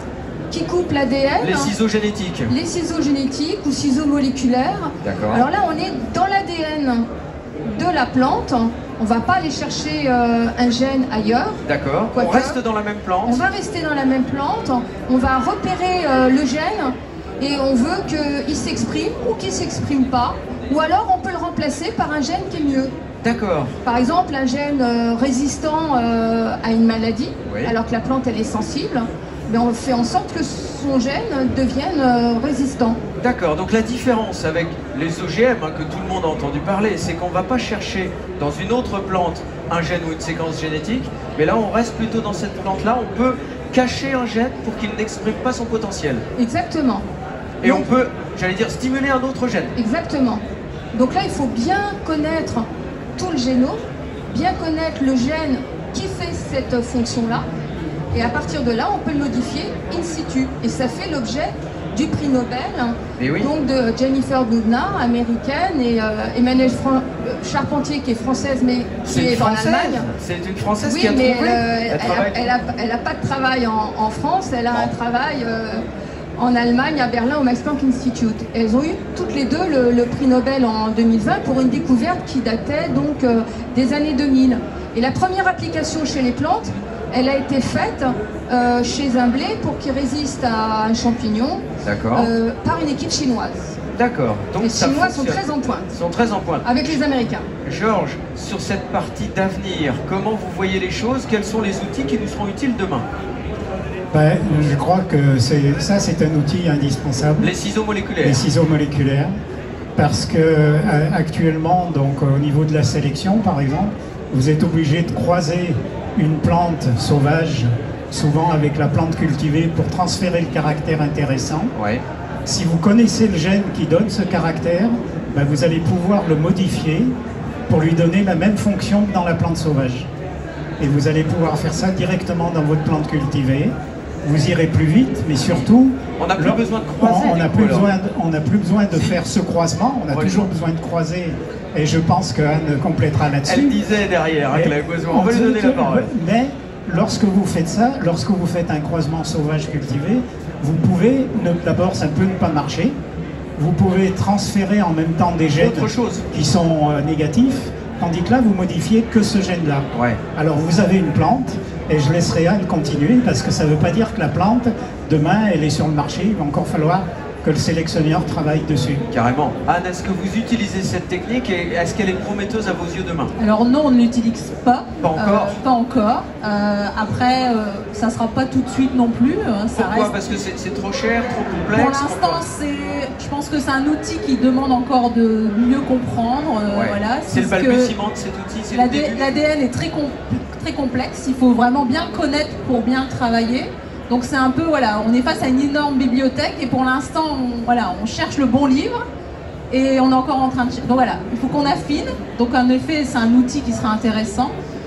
qui coupent l'A D N. Les ciseaux génétiques. Les ciseaux génétiques ou ciseaux moléculaires. D'accord. Alors là, on est dans l'A D N de la plante. On ne va pas aller chercher euh, un gène ailleurs. D'accord. On reste dans la même plante. On va rester dans la même plante. On va repérer euh, le gène et on veut qu'il s'exprime ou qu'il ne s'exprime pas. Ou alors on peut le remplacer par un gène qui est mieux. D'accord. Par exemple, un gène euh, résistant euh, à une maladie, oui. alors que la plante elle est sensible. Mais on fait en sorte que son gène devienne euh, résistant. D'accord, donc la différence avec les O G M, hein, que tout le monde a entendu parler, c'est qu'on ne va pas chercher dans une autre plante un gène ou une séquence génétique, mais là on reste plutôt dans cette plante-là, on peut cacher un gène pour qu'il n'exprime pas son potentiel. Exactement. Et donc, on peut, j'allais dire, stimuler un autre gène. Exactement. Donc là il faut bien connaître tout le génome, bien connaître le gène qui fait cette fonction-là, et à partir de là, on peut le modifier in situ. Et ça fait l'objet du prix Nobel, oui. donc de Jennifer Doudna, américaine, et euh, Emmanuelle Fran Charpentier, qui est française, mais qui est, est en Allemagne. C'est une Française oui, qui a mais trouvé. Elle, elle, a, elle a pas de travail en, en France, elle a bon. un travail euh, en Allemagne, à Berlin, au Max Planck Institute. Elles ont eu toutes les deux le, le prix Nobel en deux mille vingt pour une découverte qui datait donc euh, des années deux mille. Et la première application chez les plantes, elle a été faite euh, chez un blé pour qu'il résiste à un champignon euh, par une équipe chinoise. D'accord. Les Chinois sont très en pointe. Sont très en pointe. Avec les Américains. Georges, sur cette partie d'avenir, comment vous voyez les choses? Quels sont les outils qui nous seront utiles demain? Ben, je crois que ça, c'est un outil indispensable. Les ciseaux moléculaires. Les ciseaux moléculaires. Parce que euh, actuellement, donc, au niveau de la sélection, par exemple, vous êtes obligé de croiser une plante sauvage, souvent avec la plante cultivée, pour transférer le caractère intéressant. Ouais. Si vous connaissez le gène qui donne ce caractère, ben vous allez pouvoir le modifier pour lui donner la même fonction que dans la plante sauvage. Et vous allez pouvoir faire ça directement dans votre plante cultivée. Vous irez plus vite, mais surtout... On n'a plus là, besoin de croiser. On n'a plus, plus besoin de si. faire ce croisement, on a ouais, toujours besoin de croiser. Et je pense qu'Anne complétera là-dessus. Elle disait derrière hein, qu'elle avait besoin. On va lui donner la parole. Mais lorsque vous faites ça, lorsque vous faites un croisement sauvage cultivé, vous pouvez, d'abord ça peut ne pas marcher, vous pouvez transférer en même temps des gènes qui sont euh, négatifs, tandis que là vous modifiez que ce gène-là. Ouais. Alors vous avez une plante, et je laisserai Anne continuer, parce que ça ne veut pas dire que la plante, demain elle est sur le marché, il va encore falloir que le sélectionneur travaille dessus. Carrément. Anne, est-ce que vous utilisez cette technique et est-ce qu'elle est prometteuse à vos yeux demain? Alors non, on ne l'utilise pas. Pas encore euh, Pas encore. Euh, après, euh, ça ne sera pas tout de suite non plus. Hein, ça Pourquoi? reste... Parce que c'est trop cher, trop complexe? Pour l'instant, je pense que c'est un outil qui demande encore de mieux comprendre. Euh, ouais. voilà, c'est le balbutiement de cet outil? L'A D N est très, com très complexe. Il faut vraiment bien le connaître pour bien le travailler. Donc c'est un peu, voilà, on est face à une énorme bibliothèque et pour l'instant, on, voilà, on cherche le bon livre et on est encore en train de... Donc voilà, il faut qu'on affine. Donc en effet, c'est un outil qui sera intéressant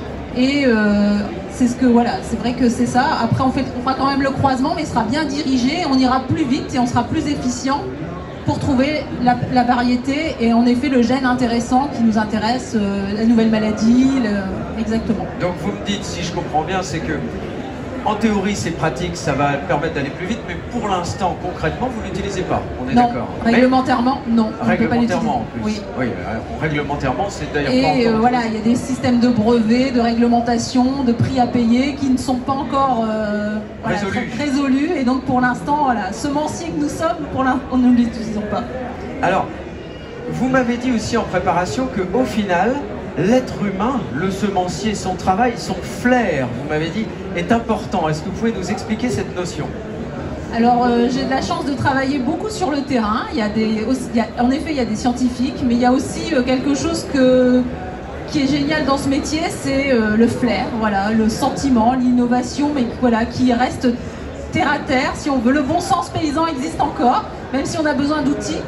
et euh, c'est ce que, voilà, c'est vrai que c'est ça. Après, on, fait, on fera quand même le croisement, mais il sera bien dirigé, on ira plus vite et on sera plus efficient pour trouver la, la variété et en effet le gène intéressant qui nous intéresse, euh, la nouvelle maladie, le... exactement. Donc vous me dites, si je comprends bien, c'est que en théorie, c'est pratique, ça va permettre d'aller plus vite, mais pour l'instant, concrètement, vous ne l'utilisez pas. On est d'accord. Réglementairement, non. Réglementairement, en plus. Oui, oui euh, réglementairement, c'est d'ailleurs pas encore. Et euh, voilà, il y a des systèmes de brevets, de réglementation, de prix à payer qui ne sont pas encore euh, voilà, résolus. résolus. Et donc, pour l'instant, voilà, semenciers que nous sommes, pour l'instant, nous ne l'utilisons pas. Alors, vous m'avez dit aussi en préparation qu'au final, l'être humain, le semencier, son travail, son flair, vous m'avez dit, est important. Est-ce que vous pouvez nous expliquer cette notion? Alors, euh, j'ai de la chance de travailler beaucoup sur le terrain. Il y a des, aussi, il y a, en effet, il y a des scientifiques, mais il y a aussi euh, quelque chose que, qui est génial dans ce métier, c'est euh, le flair, voilà, le sentiment, l'innovation, mais voilà, qui reste terre à terre, si on veut. Le bon sens paysan existe encore, même si on a besoin d'outils.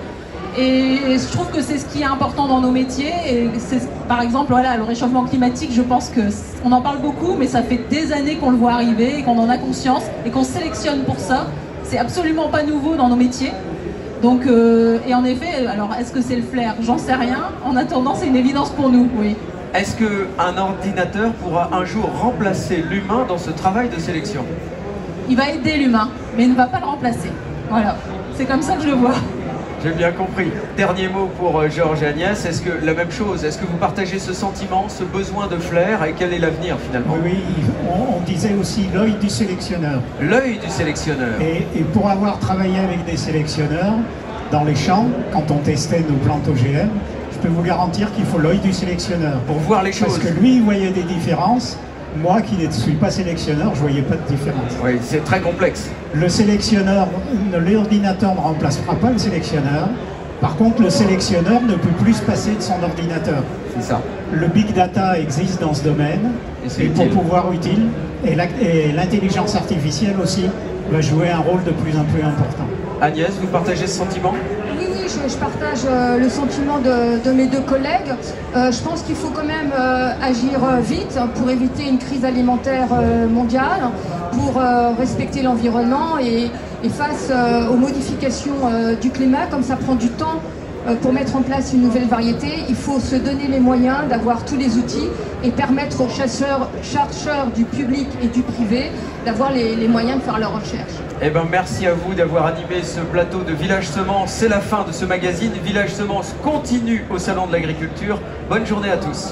Et je trouve que c'est ce qui est important dans nos métiers. Et par exemple, voilà, le réchauffement climatique, je pense qu'on en parle beaucoup, mais ça fait des années qu'on le voit arriver et qu'on en a conscience et qu'on sélectionne pour ça. C'est absolument pas nouveau dans nos métiers. Donc, euh, et en effet, alors est-ce que c'est le flair? J'en sais rien. En attendant, c'est une évidence pour nous, oui. Est-ce qu'un ordinateur pourra un jour remplacer l'humain dans ce travail de sélection? Il va aider l'humain, mais il ne va pas le remplacer. Voilà, c'est comme ça que je le vois. J'ai bien compris. Dernier mot pour euh, Georges et Agnès. Est-ce que la même chose, est-ce que vous partagez ce sentiment, ce besoin de flair et quel est l'avenir finalement? Oui, oui, on, on disait aussi l'œil du sélectionneur. L'œil du sélectionneur. Et, et pour avoir travaillé avec des sélectionneurs dans les champs, quand on testait nos plantes O G M, je peux vous garantir qu'il faut l'œil du sélectionneur. Pour voir les choses. Parce que lui, il voyait des différences. Moi, qui ne suis pas sélectionneur, je ne voyais pas de différence. Oui, c'est très complexe. Le sélectionneur, l'ordinateur ne remplacera pas le sélectionneur. Par contre, le sélectionneur ne peut plus se passer de son ordinateur. C'est ça. Le big data existe dans ce domaine, et, et pour pouvoir utile, et l'intelligence artificielle aussi va jouer un rôle de plus en plus important. Agnès, vous partagez ce sentiment? Oui, oui, je, je partage euh, le sentiment de, de mes deux collègues. Euh, je pense qu'il faut quand même euh, agir euh, vite pour éviter une crise alimentaire euh, mondiale, pour euh, respecter l'environnement et, et face euh, aux modifications euh, du climat, comme ça prend du temps euh, pour mettre en place une nouvelle variété, il faut se donner les moyens d'avoir tous les outils et permettre aux chasseurs, chercheurs du public et du privé d'avoir les, les moyens de faire leurs recherches. Eh bien, merci à vous d'avoir animé ce plateau de Village Semence. C'est la fin de ce magazine. Village Semence continue au Salon de l'Agriculture. Bonne journée à tous.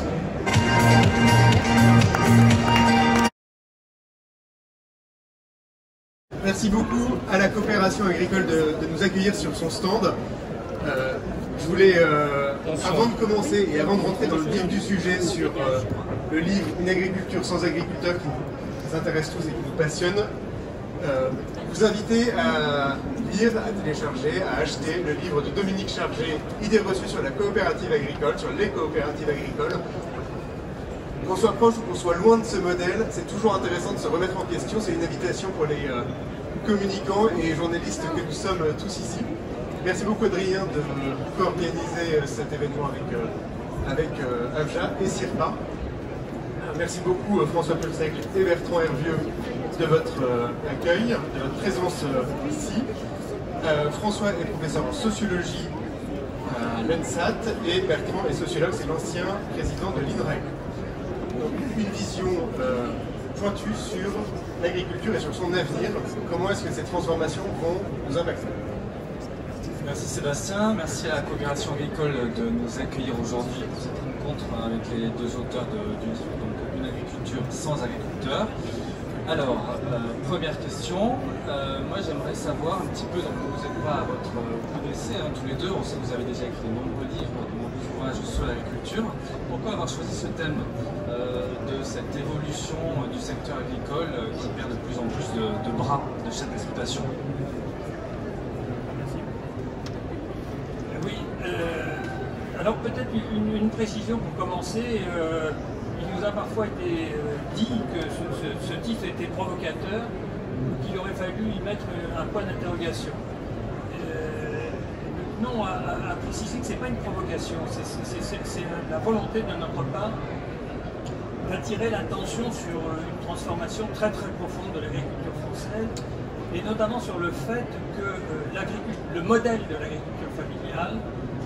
Merci beaucoup à la coopération agricole de, de nous accueillir sur son stand. Euh, je voulais, euh, avant de commencer et avant de rentrer dans le vif du sujet sur euh, le livre Une agriculture sans agriculteurs qui nous intéresse tous et qui nous passionne, euh, vous inviter à lire, à télécharger, à acheter le livre de Dominique Chargé, Idées reçues sur la coopérative agricole, sur les coopératives agricoles. Qu'on soit proche ou qu'on soit loin de ce modèle, c'est toujours intéressant de se remettre en question. C'est une invitation pour les euh, communicants et journalistes que nous sommes euh, tous ici. Merci beaucoup Adrien de co-organiser euh, cet événement avec, euh, avec euh, AFJA et CIRPA. Merci beaucoup euh, François Pelsègle et Bertrand Hervieux de votre euh, accueil, de votre présence euh, ici. Euh, François est professeur en sociologie à l'ENSAT et Bertrand est sociologue, c'est l'ancien président de l'INRAE. Donc une vision euh, pointu sur l'agriculture et sur son avenir. Comment est-ce que ces transformations vont nous impacter? Merci Sébastien, merci à la coopération agricole de nous accueillir aujourd'hui pour cette rencontre avec les deux auteurs de, du livre, donc Une agriculture sans agriculteurs. Alors, euh, première question, euh, moi j'aimerais savoir un petit peu, donc vous n'êtes pas à votre bout d'essai, hein, tous les deux, on sait que vous avez déjà écrit de nombreux livres, de nombreux ouvrages sur l'agriculture. Pourquoi avoir choisi ce thème euh, de cette évolution euh, du secteur agricole euh, qui perd de plus en plus de, de bras de chaque exploitation? Oui, euh, alors peut-être une, une précision pour commencer. Euh, il nous a parfois été euh, dit que ce, ce, ce titre était provocateur ou qu'il aurait fallu y mettre un point d'interrogation. Euh, non, à, à, à préciser que ce n'est pas une provocation, c'est la volonté de notre part d'attirer l'attention sur une transformation très très profonde de l'agriculture française, et notamment sur le fait que euh, le modèle de l'agriculture familiale,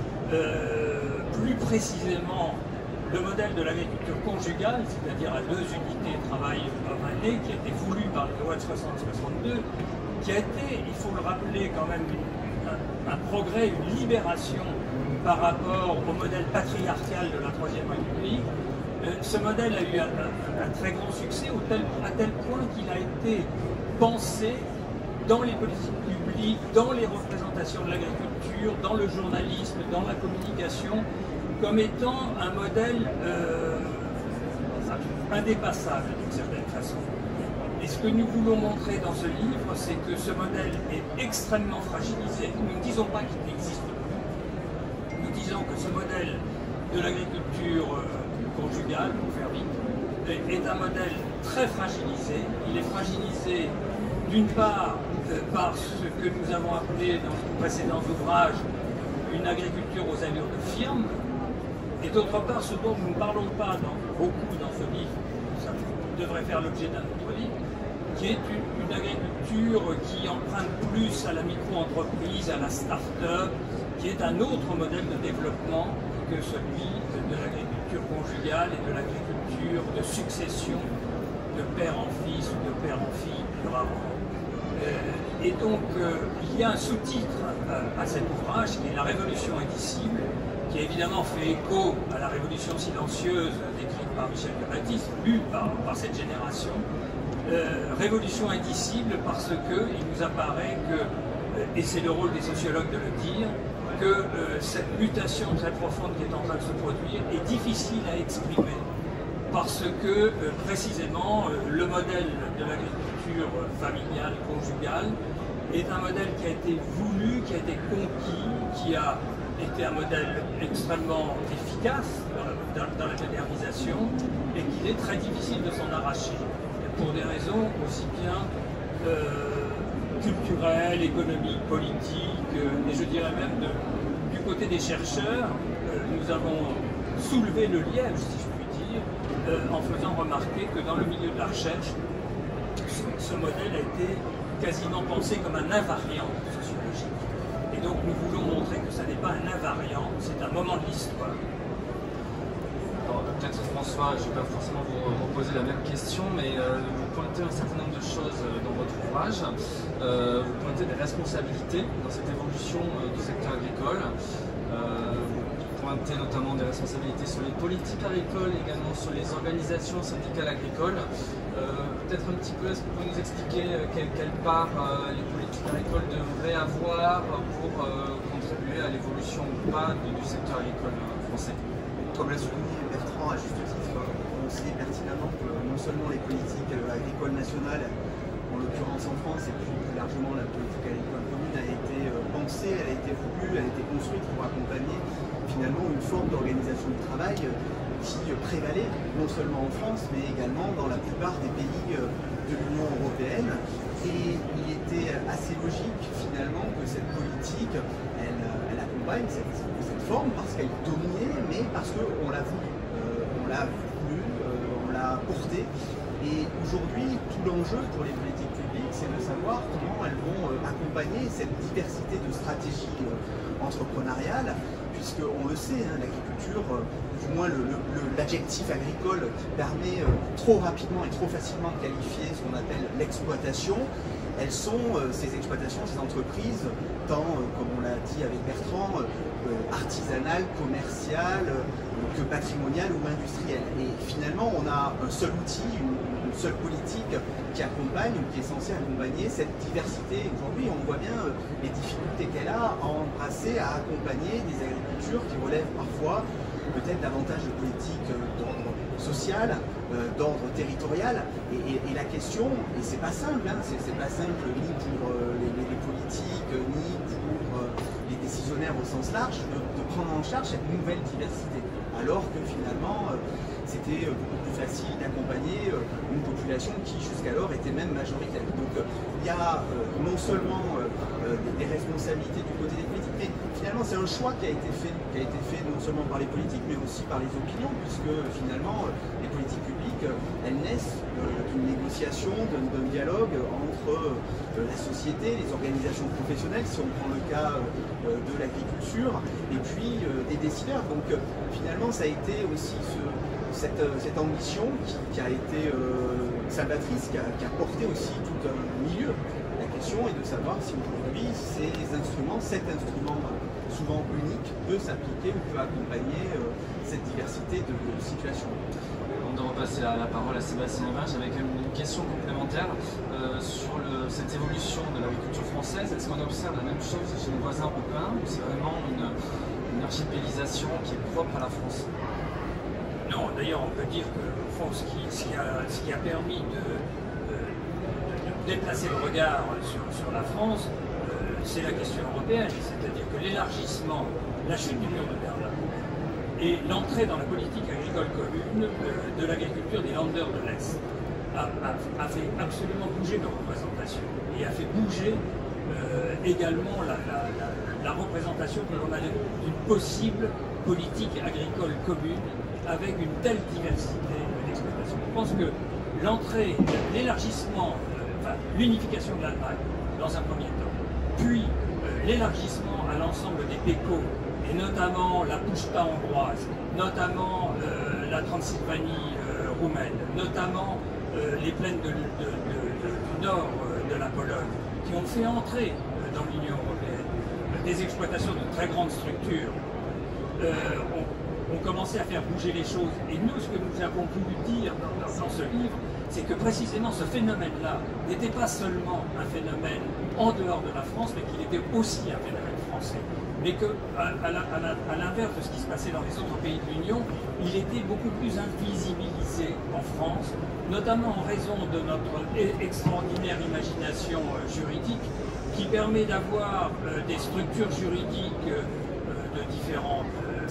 euh, plus précisément le modèle de l'agriculture conjugale, c'est-à-dire à deux unités de travail par année, qui a été voulu par les lois de soixante soixante-deux, qui a été, il faut le rappeler quand même, une, un, un progrès, une libération par rapport au modèle patriarcal de la Troisième République. Euh, ce modèle a eu un, un, un très grand succès, au tel, à tel point qu'il a été pensé dans les politiques publiques, dans les représentations de l'agriculture, dans le journalisme, dans la communication, comme étant un modèle euh, indépassable d'une certaine façon. Et ce que nous voulons montrer dans ce livre, c'est que ce modèle est extrêmement fragilisé. Nous ne disons pas qu'il n'existe plus. Nous disons que ce modèle de l'agriculture euh, conjugale, pour faire vite, est un modèle très fragilisé. Il est fragilisé d'une part euh, par ce que nous avons appelé dans nos précédents ouvrages une agriculture aux allures de firme, et d'autre part ce dont nous ne parlons pas dans, beaucoup dans ce livre, ça devrait faire l'objet d'un autre livre, qui est une, une agriculture qui emprunte plus à la micro-entreprise, à la start-up, qui est un autre modèle de développement que celui de l'agriculture conjugale et de l'agriculture de succession de père en fils ou de père en fille plus rarement. Euh, et donc euh, il y a un sous-titre euh, à cet ouvrage qui est La Révolution indicible, qui a évidemment fait écho à la Révolution silencieuse décrite par Michel de Baptiste, lue par, par cette génération. Euh, révolution indicible parce qu'il nous apparaît que, euh, et c'est le rôle des sociologues de le dire, que euh, cette mutation très profonde qui est en train de se produire est difficile à exprimer parce que euh, précisément euh, le modèle de l'agriculture familiale, conjugale, est un modèle qui a été voulu, qui a été conquis, qui a été un modèle extrêmement efficace dans, dans, dans la modernisation et qu'il est très difficile de s'en arracher pour des raisons aussi bien euh, culturelles, économiques, politiques euh, et je dirais même de, du côté des chercheurs, euh, nous avons soulevé le liège, si je puis dire, euh, en faisant remarquer que dans le milieu de la recherche, ce, ce modèle a été quasiment pensé comme un invariant sociologique. Et donc nous voulons montrer que ce n'est pas un invariant, c'est un moment de l'histoire. Peut-être François, je ne vais pas forcément vous reposer la même question, mais euh, vous pointez un certain nombre de choses dans votre ouvrage. Euh, vous pointez des responsabilités dans cette évolution euh, du secteur agricole. Euh, vous pointez notamment des responsabilités sur les politiques agricoles, également sur les organisations syndicales agricoles. Euh, Peut-être un petit peu, est-ce que vous pouvez nous expliquer euh, quelle, quelle part euh, les politiques agricoles devraient avoir pour euh, contribuer à l'évolution ou pas du, du secteur agricole euh, français? Comme l'a souligné Bertrand à juste titre, on sait pertinemment que non seulement les politiques agricoles nationales, en l'occurrence en France, et puis plus largement la politique agricole commune a été pensée, elle a été voulue, elle a été construite pour accompagner finalement une forme d'organisation du travail qui prévalait non seulement en France, mais également dans la plupart des pays de l'Union européenne. Et il était assez logique finalement que cette politique, elle, elle accompagne cette, cette forme parce qu'elle dominait, mais parce qu'on l'a voulu, euh, on l'a voulu, euh, on l'a porté. Et aujourd'hui, tout l'enjeu pour les politiques publiques, c'est de savoir comment elles vont euh, accompagner cette diversité de stratégies euh, entrepreneuriales, puisqu'on le sait, hein, l'agriculture, euh, du moins l'adjectif agricole qui permet euh, trop rapidement et trop facilement de qualifier ce qu'on appelle l'exploitation, elles sont, euh, ces exploitations, ces entreprises, tant, euh, comme on l'a dit avec Bertrand, euh, artisanales, commerciales, euh, que patrimoniales ou industrielles. Et finalement, on a un seul outil, une, une seule politique qui accompagne ou qui est censée accompagner cette diversité. Aujourd'hui, on voit bien euh, les difficultés qu'elle a à embrasser, à accompagner des agricultures qui relèvent parfois peut-être davantage de politique euh, d'ordre social, euh, d'ordre territorial. Et, et, et la question, et c'est pas simple, hein, c'est pas simple ni pour euh, les, les, les politiques, ni pour euh, les décisionnaires au sens large, de, de prendre en charge cette nouvelle diversité. Alors que finalement, euh, c'était beaucoup plus facile d'accompagner euh, une population qui jusqu'alors était même majoritaire. Donc euh, il y a euh, non seulement euh, euh, des, des responsabilités du côté des politiques, mais finalement c'est un choix qui a été fait, qui a été fait non seulement par les politiques, mais aussi par les opinions, puisque finalement euh, les politiques publiques, euh, elles naissent euh, d'une négociation, d'un dialogue entre euh, la société, les organisations professionnelles, si on prend le cas euh, de l'agriculture, et puis euh, des décideurs. Donc euh, finalement ça a été aussi ce Cette, cette ambition qui, qui a été euh, salvatrice, qui a, qui a porté aussi tout un milieu. La question est de savoir si aujourd'hui ces instruments, cet instrument souvent unique, peut s'appliquer ou peut accompagner euh, cette diversité de, de situations. Avant de repasser la, la parole à Sébastien Evin, j'avais quand même une question complémentaire euh, sur le, cette évolution de l'agriculture française. Est-ce qu'on observe la même chose chez nos voisins européens ou c'est vraiment une, une archipélisation qui est propre à la France? Non, d'ailleurs, on peut dire que au fond, ce qui, ce qui, a, ce qui a permis de, de, de déplacer le regard sur, sur la France, euh, c'est la question européenne, c'est-à-dire que l'élargissement, la chute du mur de Berlin et l'entrée dans la politique agricole commune euh, de l'agriculture des Länder de l'Est a, a, a fait absolument bouger nos représentations et a fait bouger euh, également la, la, la, la représentation que l'on a d'une possible politique agricole commune avec une telle diversité d'exploitation. Je pense que l'entrée, l'élargissement, euh, enfin l'unification de l'Allemagne dans un premier temps, puis euh, l'élargissement à l'ensemble des P E C O, et notamment la Puszta hongroise, notamment euh, la Transylvanie euh, roumaine, notamment euh, les plaines de, de, de, de, du nord euh, de la Pologne, qui ont fait entrer euh, dans l'Union européenne euh, des exploitations de très grandes structures, euh, on, ont commencé à faire bouger les choses. Et nous, ce que nous avons voulu dire dans, dans, dans ce livre, c'est que précisément ce phénomène-là n'était pas seulement un phénomène en dehors de la France, mais qu'il était aussi un phénomène français. Mais que, à, à l'inverse de ce qui se passait dans les autres pays de l'Union, il était beaucoup plus invisibilisé en France, notamment en raison de notre extraordinaire imagination euh, juridique, qui permet d'avoir euh, des structures juridiques euh, de différentes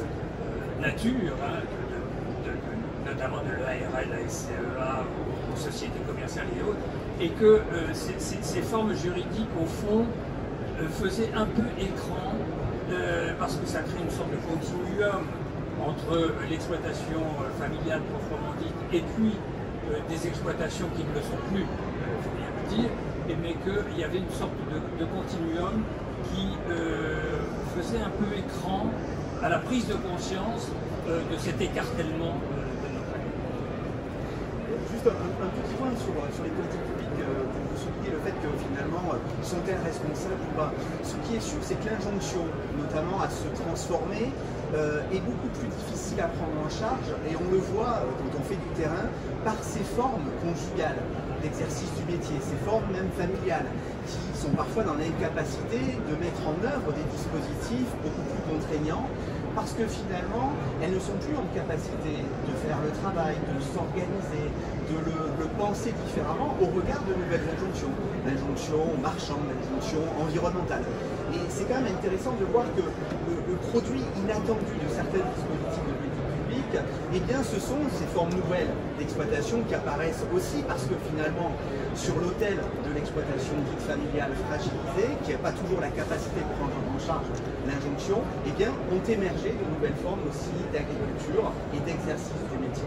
nature, hein, de, de, de, notamment de l'A R L, la S C E A, aux, aux sociétés commerciales et autres, et que euh, ces, ces, ces formes juridiques, au fond, euh, faisaient un peu écran, euh, parce que ça crée une sorte de continuum entre euh, l'exploitation euh, familiale proprement dite, et puis euh, des exploitations qui ne le sont plus, il euh, faut bien le dire, et, mais qu'il y avait une sorte de, de continuum qui euh, faisait un peu écran à la prise de conscience euh, de cet écartèlement euh, de notre agriculture. Juste un, un petit point sur, sur les politiques publiques, euh, pour vous souligner le fait que finalement, euh, sont-elles responsables ou pas? Ce qui est sûr, c'est que l'injonction, notamment à se transformer, euh, est beaucoup plus difficile à prendre en charge, et on le voit euh, quand on fait du terrain, par ces formes conjugales d'exercice du métier, ces formes même familiales, qui sont parfois dans l'incapacité de mettre en œuvre des dispositifs beaucoup plus contraignants, parce que finalement, elles ne sont plus en capacité de faire le travail, de s'organiser, de le, le penser différemment au regard de nouvelles injonctions, l'injonction marchande, l'injonction environnementale. Et c'est quand même intéressant de voir que le, le produit inattendu de certaines dispositifs de politique publique, eh bien ce sont ces formes nouvelles d'exploitation qui apparaissent aussi parce que finalement, sur l'autel de l'exploitation dite familiale fragilisée, qui n'a pas toujours la capacité de prendre en charge l'injonction, eh bien ont émergé de nouvelles formes aussi d'agriculture et d'exercice du métier.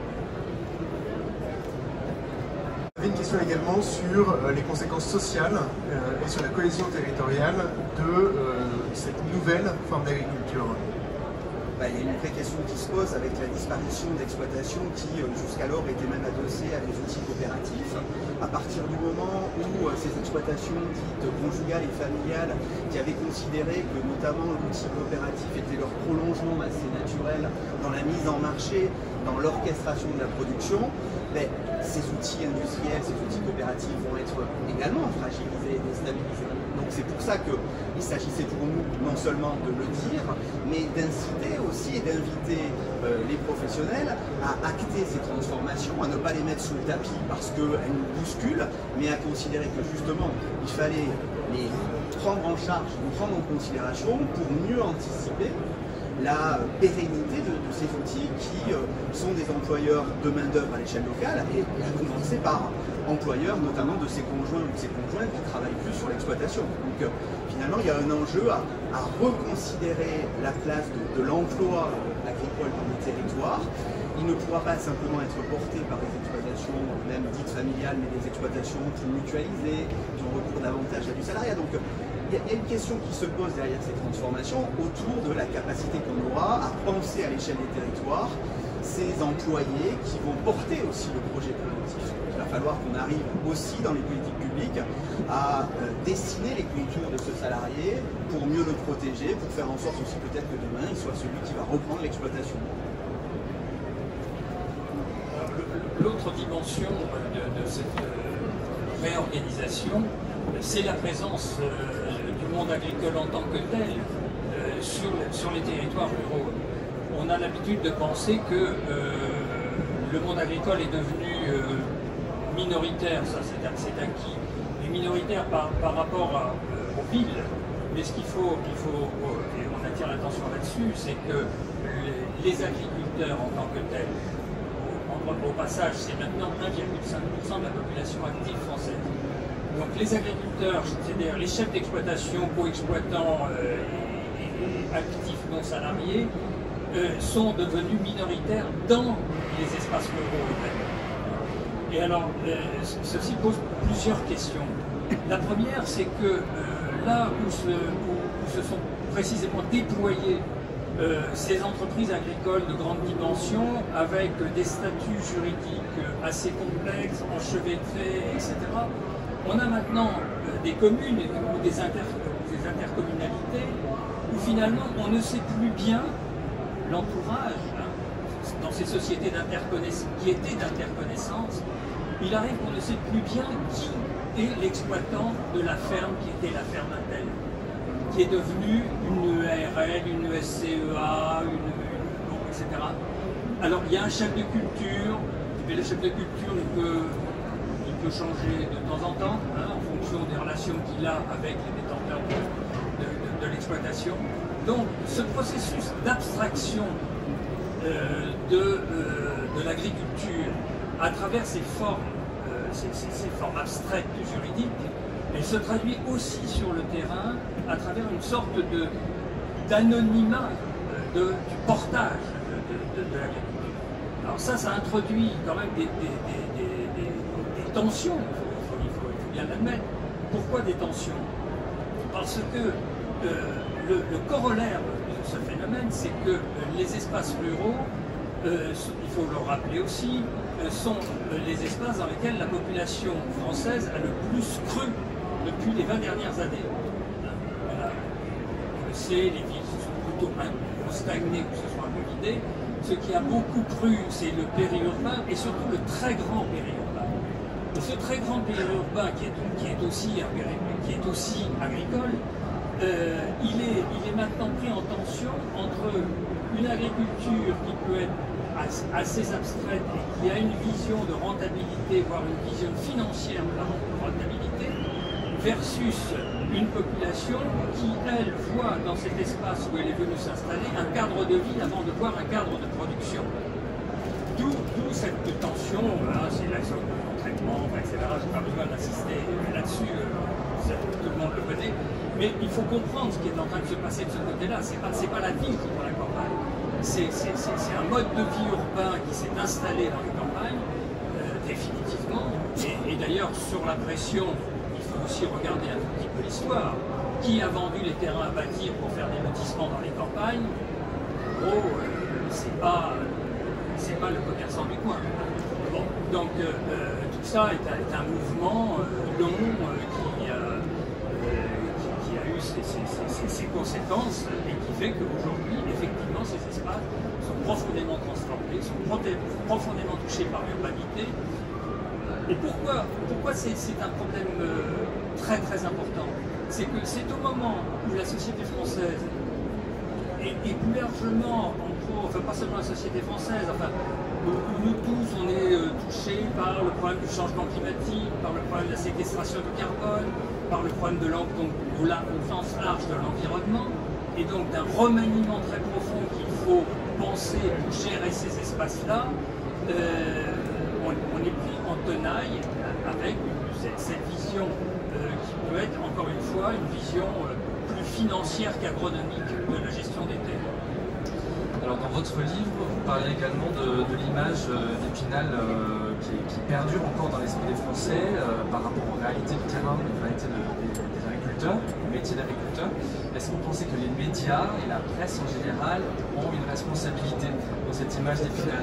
J'avais une question également sur euh, les conséquences sociales euh, et sur la cohésion territoriale de euh, cette nouvelle forme d'agriculture. bah, il y a une vraie question qui se pose avec la disparition d'exploitations qui euh, jusqu'alors étaient même adossées à des outils coopératifs. À partir du moment où euh, ces exploitations dites conjugales et familiales, qui avaient considéré que notamment l'outil coopératif était leur prolongement assez naturel dans la mise en marché, dans l'orchestration de la production, ben, ces outils industriels, ces outils coopératifs vont être également fragilisés et déstabilisés. Donc c'est pour ça qu'il s'agissait pour nous non seulement de le dire, mais d'inciter aussi et d'inviter euh, les professionnels à acter ces transformations, à ne pas les mettre sous le tapis parce qu'elles nous bousculent, mais à considérer que justement il fallait les prendre en charge, les prendre en considération pour mieux anticiper la pérennité de, de ces outils qui euh, sont des employeurs de main-d'œuvre à l'échelle locale et, et à commencer par employeurs notamment de ces conjoints ou de ces conjoints qui travaillent plus sur l'exploitation. Donc euh, finalement il y a un enjeu à, à reconsidérer la place de, de l'emploi agricole dans les territoires. Il ne pourra pas simplement être porté par des exploitations même dites familiales, mais des exploitations plus mutualisées, qui ont recours davantage à du salariat. Donc il y a une question qui se pose derrière ces transformations autour de la capacité qu'on aura à penser à l'échelle des territoires ces employés qui vont porter aussi le projet productif. Il va falloir qu'on arrive aussi dans les politiques publiques à euh, dessiner les contours de ce salarié pour mieux le protéger, pour faire en sorte aussi peut-être que demain il soit celui qui va reprendre l'exploitation. L'autre dimension de, de cette réorganisation, c'est la présence euh, du monde agricole en tant que tel euh, sur, sur les territoires ruraux. On a l'habitude de penser que euh, le monde agricole est devenu euh, minoritaire, ça c'est acquis, et minoritaire par, par rapport à, euh, aux villes. Mais ce qu'il faut, il faut, et on attire l'attention là-dessus, c'est que les, les agriculteurs en tant que tels, au, au passage, c'est maintenant un virgule cinq pour cent de la population active française. Donc les agriculteurs, c'est-à-dire les chefs d'exploitation, co-exploitants euh, et, et actifs non salariés, euh, sont devenus minoritaires dans les espaces ruraux eux-mêmes. Et alors, euh, ceci pose plusieurs questions. La première, c'est que euh, là où se, où, où se sont précisément déployées euh, ces entreprises agricoles de grande dimension, avec des statuts juridiques assez complexes, enchevêtrés, et cetera, on a maintenant euh, des communes ou des, inter, des intercommunalités où finalement on ne sait plus bien l'entourage, hein, dans ces sociétés d'interconnaissance, qui étaient d'interconnaissance, il arrive qu'on ne sait plus bien qui est l'exploitant de la ferme qui était la ferme Intel, qui est devenue une E A R L, une S C E A, une, une bon, et cetera. Alors il y a un chef de culture, mais le chef de culture il peut peut changer de temps en temps, hein, en fonction des relations qu'il a avec les détenteurs de, de, de, de l'exploitation. Donc ce processus d'abstraction euh, de, euh, de l'agriculture à travers ces formes, euh, ces, ces, ces formes abstraites juridiques, elle se traduit aussi sur le terrain à travers une sorte de d'anonymat de, du portage de, de, de l'agriculture. Alors ça, ça introduit quand même des, des, des, des, des tensions, il faut, il faut, il faut bien l'admettre. Pourquoi des tensions? Parce que euh, le, le corollaire de ce phénomène, c'est que euh, les espaces ruraux, euh, il faut le rappeler aussi, euh, sont euh, les espaces dans lesquels la population française a le plus cru depuis les vingt dernières années. Voilà. On le sait, les villes se sont plutôt stagnées, que ce soit un peu vidées. Ce qui a beaucoup cru, c'est le périurbain et surtout le très grand périurbain. Et ce très grand périurbain qui est, qui est, aussi, qui est aussi agricole, euh, il, est, il est maintenant pris en tension entre une agriculture qui peut être assez abstraite et qui a une vision de rentabilité, voire une vision financière de la rentabilité, versus une population qui, elle, voit dans cet espace où elle est venue s'installer un cadre de vie avant de voir un cadre de production. D'où cette tension, voilà, c'est l'action de traitement, et cetera. Je n'ai pas besoin d'insister là-dessus, euh, tout le monde le connaît. Mais il faut comprendre ce qui est en train de se passer de ce côté-là. Ce n'est pas, pas la ville qui prend la campagne. C'est un mode de vie urbain qui s'est installé dans les campagnes, euh, définitivement. Et, et d'ailleurs, sur la pression, il faut aussi regarder un petit peu l'histoire. Qui a vendu les terrains à bâtir pour faire des lotissements dans les campagnes? gros, euh, c'est pas, c'est pas le commerçant du coin. Bon, donc euh, tout ça est un, est un mouvement euh, long euh, qui, euh, qui, qui a eu ses, ses, ses, ses conséquences et qui fait qu'aujourd'hui, effectivement, ces espaces sont profondément transformés, sont profondément touchés par l'urbanité. Et pourquoi, pourquoi c'est un problème euh, très très important? C'est que c'est au moment où la société française, et, et plus largement, en gros, enfin pas seulement la société française, enfin nous tous on est euh, touchés par le problème du changement climatique, par le problème de la séquestration du carbone, par le problème de l'en- donc, au, la- au sens large de l'environnement, et donc d'un remaniement très profond qu'il faut penser pour gérer ces espaces-là. Euh, on, on est pris en tenaille avec cette, cette vision euh, qui peut être, encore une fois, une vision euh, plus financière qu'agronomique de la gestion des terres. Alors dans votre livre, vous parlez également de, de l'image euh, d'Épinal euh, qui, qui perdure encore dans l'esprit des Français euh, par rapport aux réalités du terrain, aux réalités de, des, des agriculteurs, au métier d'agriculteur. Est-ce que vous pensez que les médias et la presse en général ont une responsabilité dans cette image d'Épinal?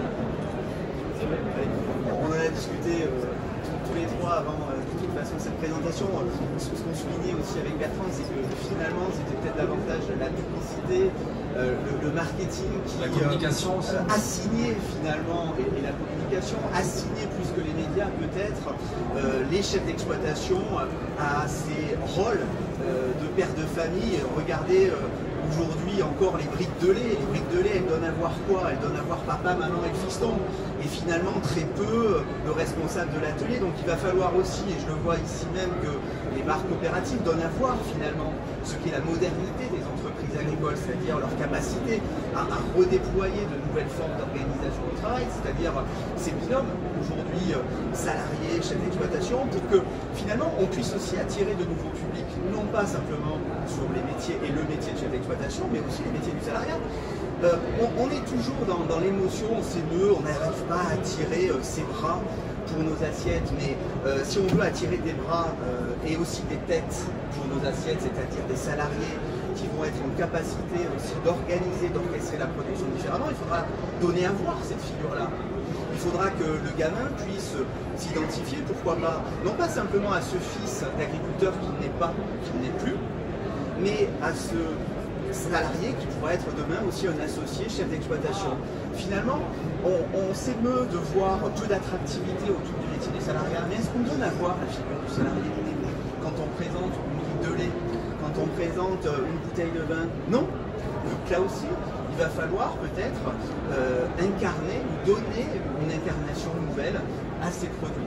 On en a discuté euh, tous les trois avant euh, de toute façon cette présentation. Ce qu'on soulignait aussi avec Bertrand, c'est que finalement c'était peut-être davantage la publicité, euh, le, le marketing qui la communication euh, euh, assignait finalement, et, et la communication assignait plus que les médias peut-être euh, les chefs d'exploitation à ces rôles euh, de pères de famille. Regardez euh, aujourd'hui encore les briques de lait. Les briques de lait, elles donnent à voir quoi? Elles donnent à voir papa, maman et le fiston. Et finalement, très peu le responsable de l'atelier. Donc il va falloir aussi, et je le vois ici même, que les marques coopératives donnent à voir finalement ce qu'est la modernité des entreprises agricoles, c'est-à-dire leur capacité à, à redéployer de nouvelles formes d'organisation du travail, c'est-à-dire ces binômes, aujourd'hui euh, salariés, chefs d'exploitation, pour que finalement on puisse aussi attirer de nouveaux publics, non pas simplement sur les métiers et le métier de chef d'exploitation, mais aussi les métiers du salariat. Euh, on, on est toujours dans, dans l'émotion, on s'émeut, on n'arrive pas à attirer euh, ses bras pour nos assiettes, mais euh, si on veut attirer des bras euh, et aussi des têtes pour nos assiettes, c'est-à-dire des salariés qui vont être en capacité aussi d'organiser, d'orchestrer la production différemment, il faudra donner à voir cette figure-là. Il faudra que le gamin puisse s'identifier, pourquoi pas, non pas simplement à ce fils d'agriculteur qui n'est pas, qui n'est plus, mais à ce salarié qui pourrait être demain aussi un associé chef d'exploitation. Finalement, on, on s'émeut de voir peu d'attractivité autour du métier des salariats, mais est-ce qu'on donne à voir la figure du salarié quand on présente une litre de lait, quand on présente une bouteille de vin? Non. Donc là aussi, il va falloir peut-être euh, incarner ou donner une incarnation nouvelle à ces produits.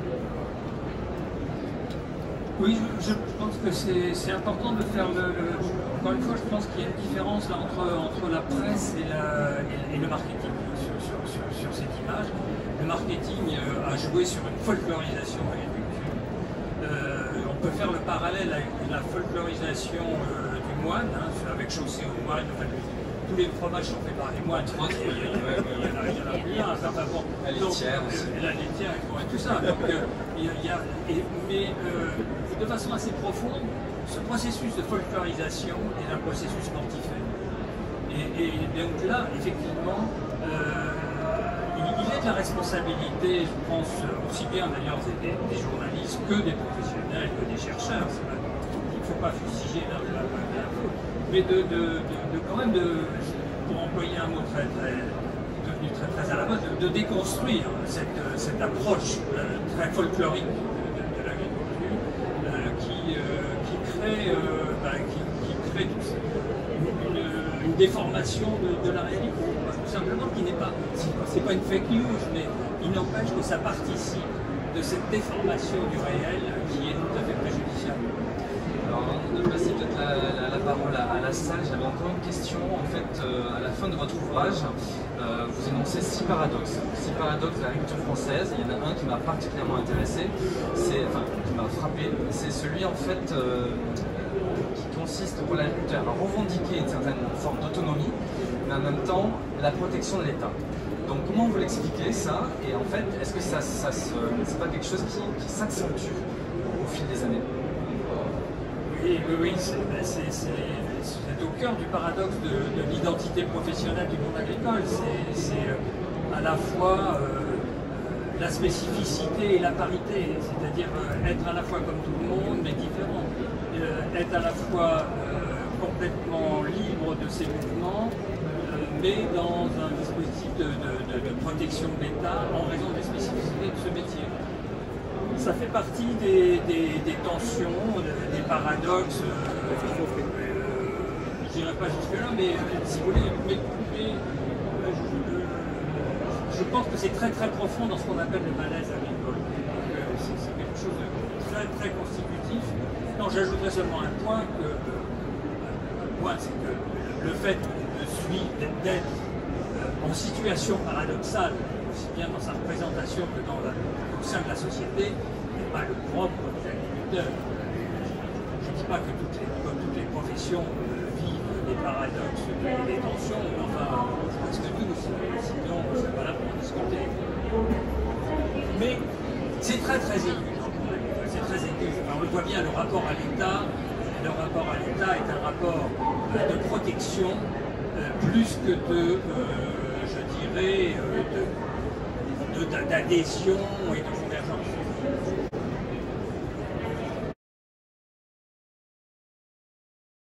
Oui, je, je pense que c'est important de faire le, le... Encore une fois, je pense qu'il y a une différence là, entre, entre la presse et, la, et, et le marketing sur, sur, sur, sur cette image. Le marketing euh, a joué sur une folklorisation de l'agriculture. Euh, on peut faire le parallèle avec la folklorisation euh, du moine, hein, avec chaussée au moine. Enfin, tous les fromages sont faits par les moines, il y en a, il y en a plus un, enfin, bon, la laitière aussi. La laitière et tout ça. Donc, euh, il y a, il y a, et, mais euh, de façon assez profonde, ce processus de folklorisation est un processus mortifère. Et, et donc là, effectivement, euh, il, il est de la responsabilité, je pense, aussi bien d'ailleurs des, des journalistes que des professionnels, que des chercheurs. Il ne faut pas fustiger l'un de l'autre. Mais de, de, de, de quand même, de, pour employer un mot très, très, devenu très, très à la mode, de, de déconstruire cette, cette approche euh, très folklorique de, de l'agriculture euh, qui, euh, qui crée, euh, bah, qui, qui crée tout, une, une, une déformation de, de la réalité, tout simplement, qui n'est pas, c'est pas une fake news, mais il n'empêche que ça participe de cette déformation du réel qui est tout à fait préjudiciable. Alors, avant de passer peut-être la, la, la parole à, à la salle, j'avais encore une question. En fait, euh, à la fin de votre ouvrage, euh, vous énoncez six paradoxes. Six paradoxes de l'agriculture française. Il y en a un qui m'a particulièrement intéressé, c'est, enfin, qui m'a frappé. C'est celui, en fait, euh, qui consiste pour l'agriculteur à revendiquer une certaine forme d'autonomie, mais en même temps, la protection de l'État. Donc, comment vous l'expliquez, ça? Et en fait, est-ce que ça, ça, ça c'est pas quelque chose qui, qui s'accentue au fil des années? Oui, oui, oui, c'est c'est au cœur du paradoxe de, de l'identité professionnelle du monde agricole. C'est à la fois euh, la spécificité et la parité, c'est-à-dire euh, être à la fois comme tout le monde, mais différent. Euh, être à la fois euh, complètement libre de ses mouvements, euh, mais dans un dispositif de, de, de, de protection de l'État en raison des spécificités de ce métier. Ça fait partie des, des, des tensions, des paradoxes, euh, euh, je dirais pas jusque-là, mais si vous voulez, mais, mais, euh, je, je pense que c'est très très profond dans ce qu'on appelle le malaise agricole. C'est quelque chose de très très constitutif. Non, j'ajouterais seulement un point, que, un point, c'est que le fait de suivre, d'être en situation paradoxale, aussi bien dans sa représentation que dans la, au sein de la société, n'est pas le propre des agriculteurs. Je ne dis pas que toutes les, comme toutes les professions euh, vivent des paradoxes et des tensions, mais enfin, parce que nous, sinon, je ne suis pas là pour en discuter. Mais c'est très très aigu. C'est très aigu. Alors, on le voit bien, le rapport à l'État, le rapport à l'État est un rapport euh, de protection euh, plus que de, euh, je dirais, euh, de d'adhésion et de convergence.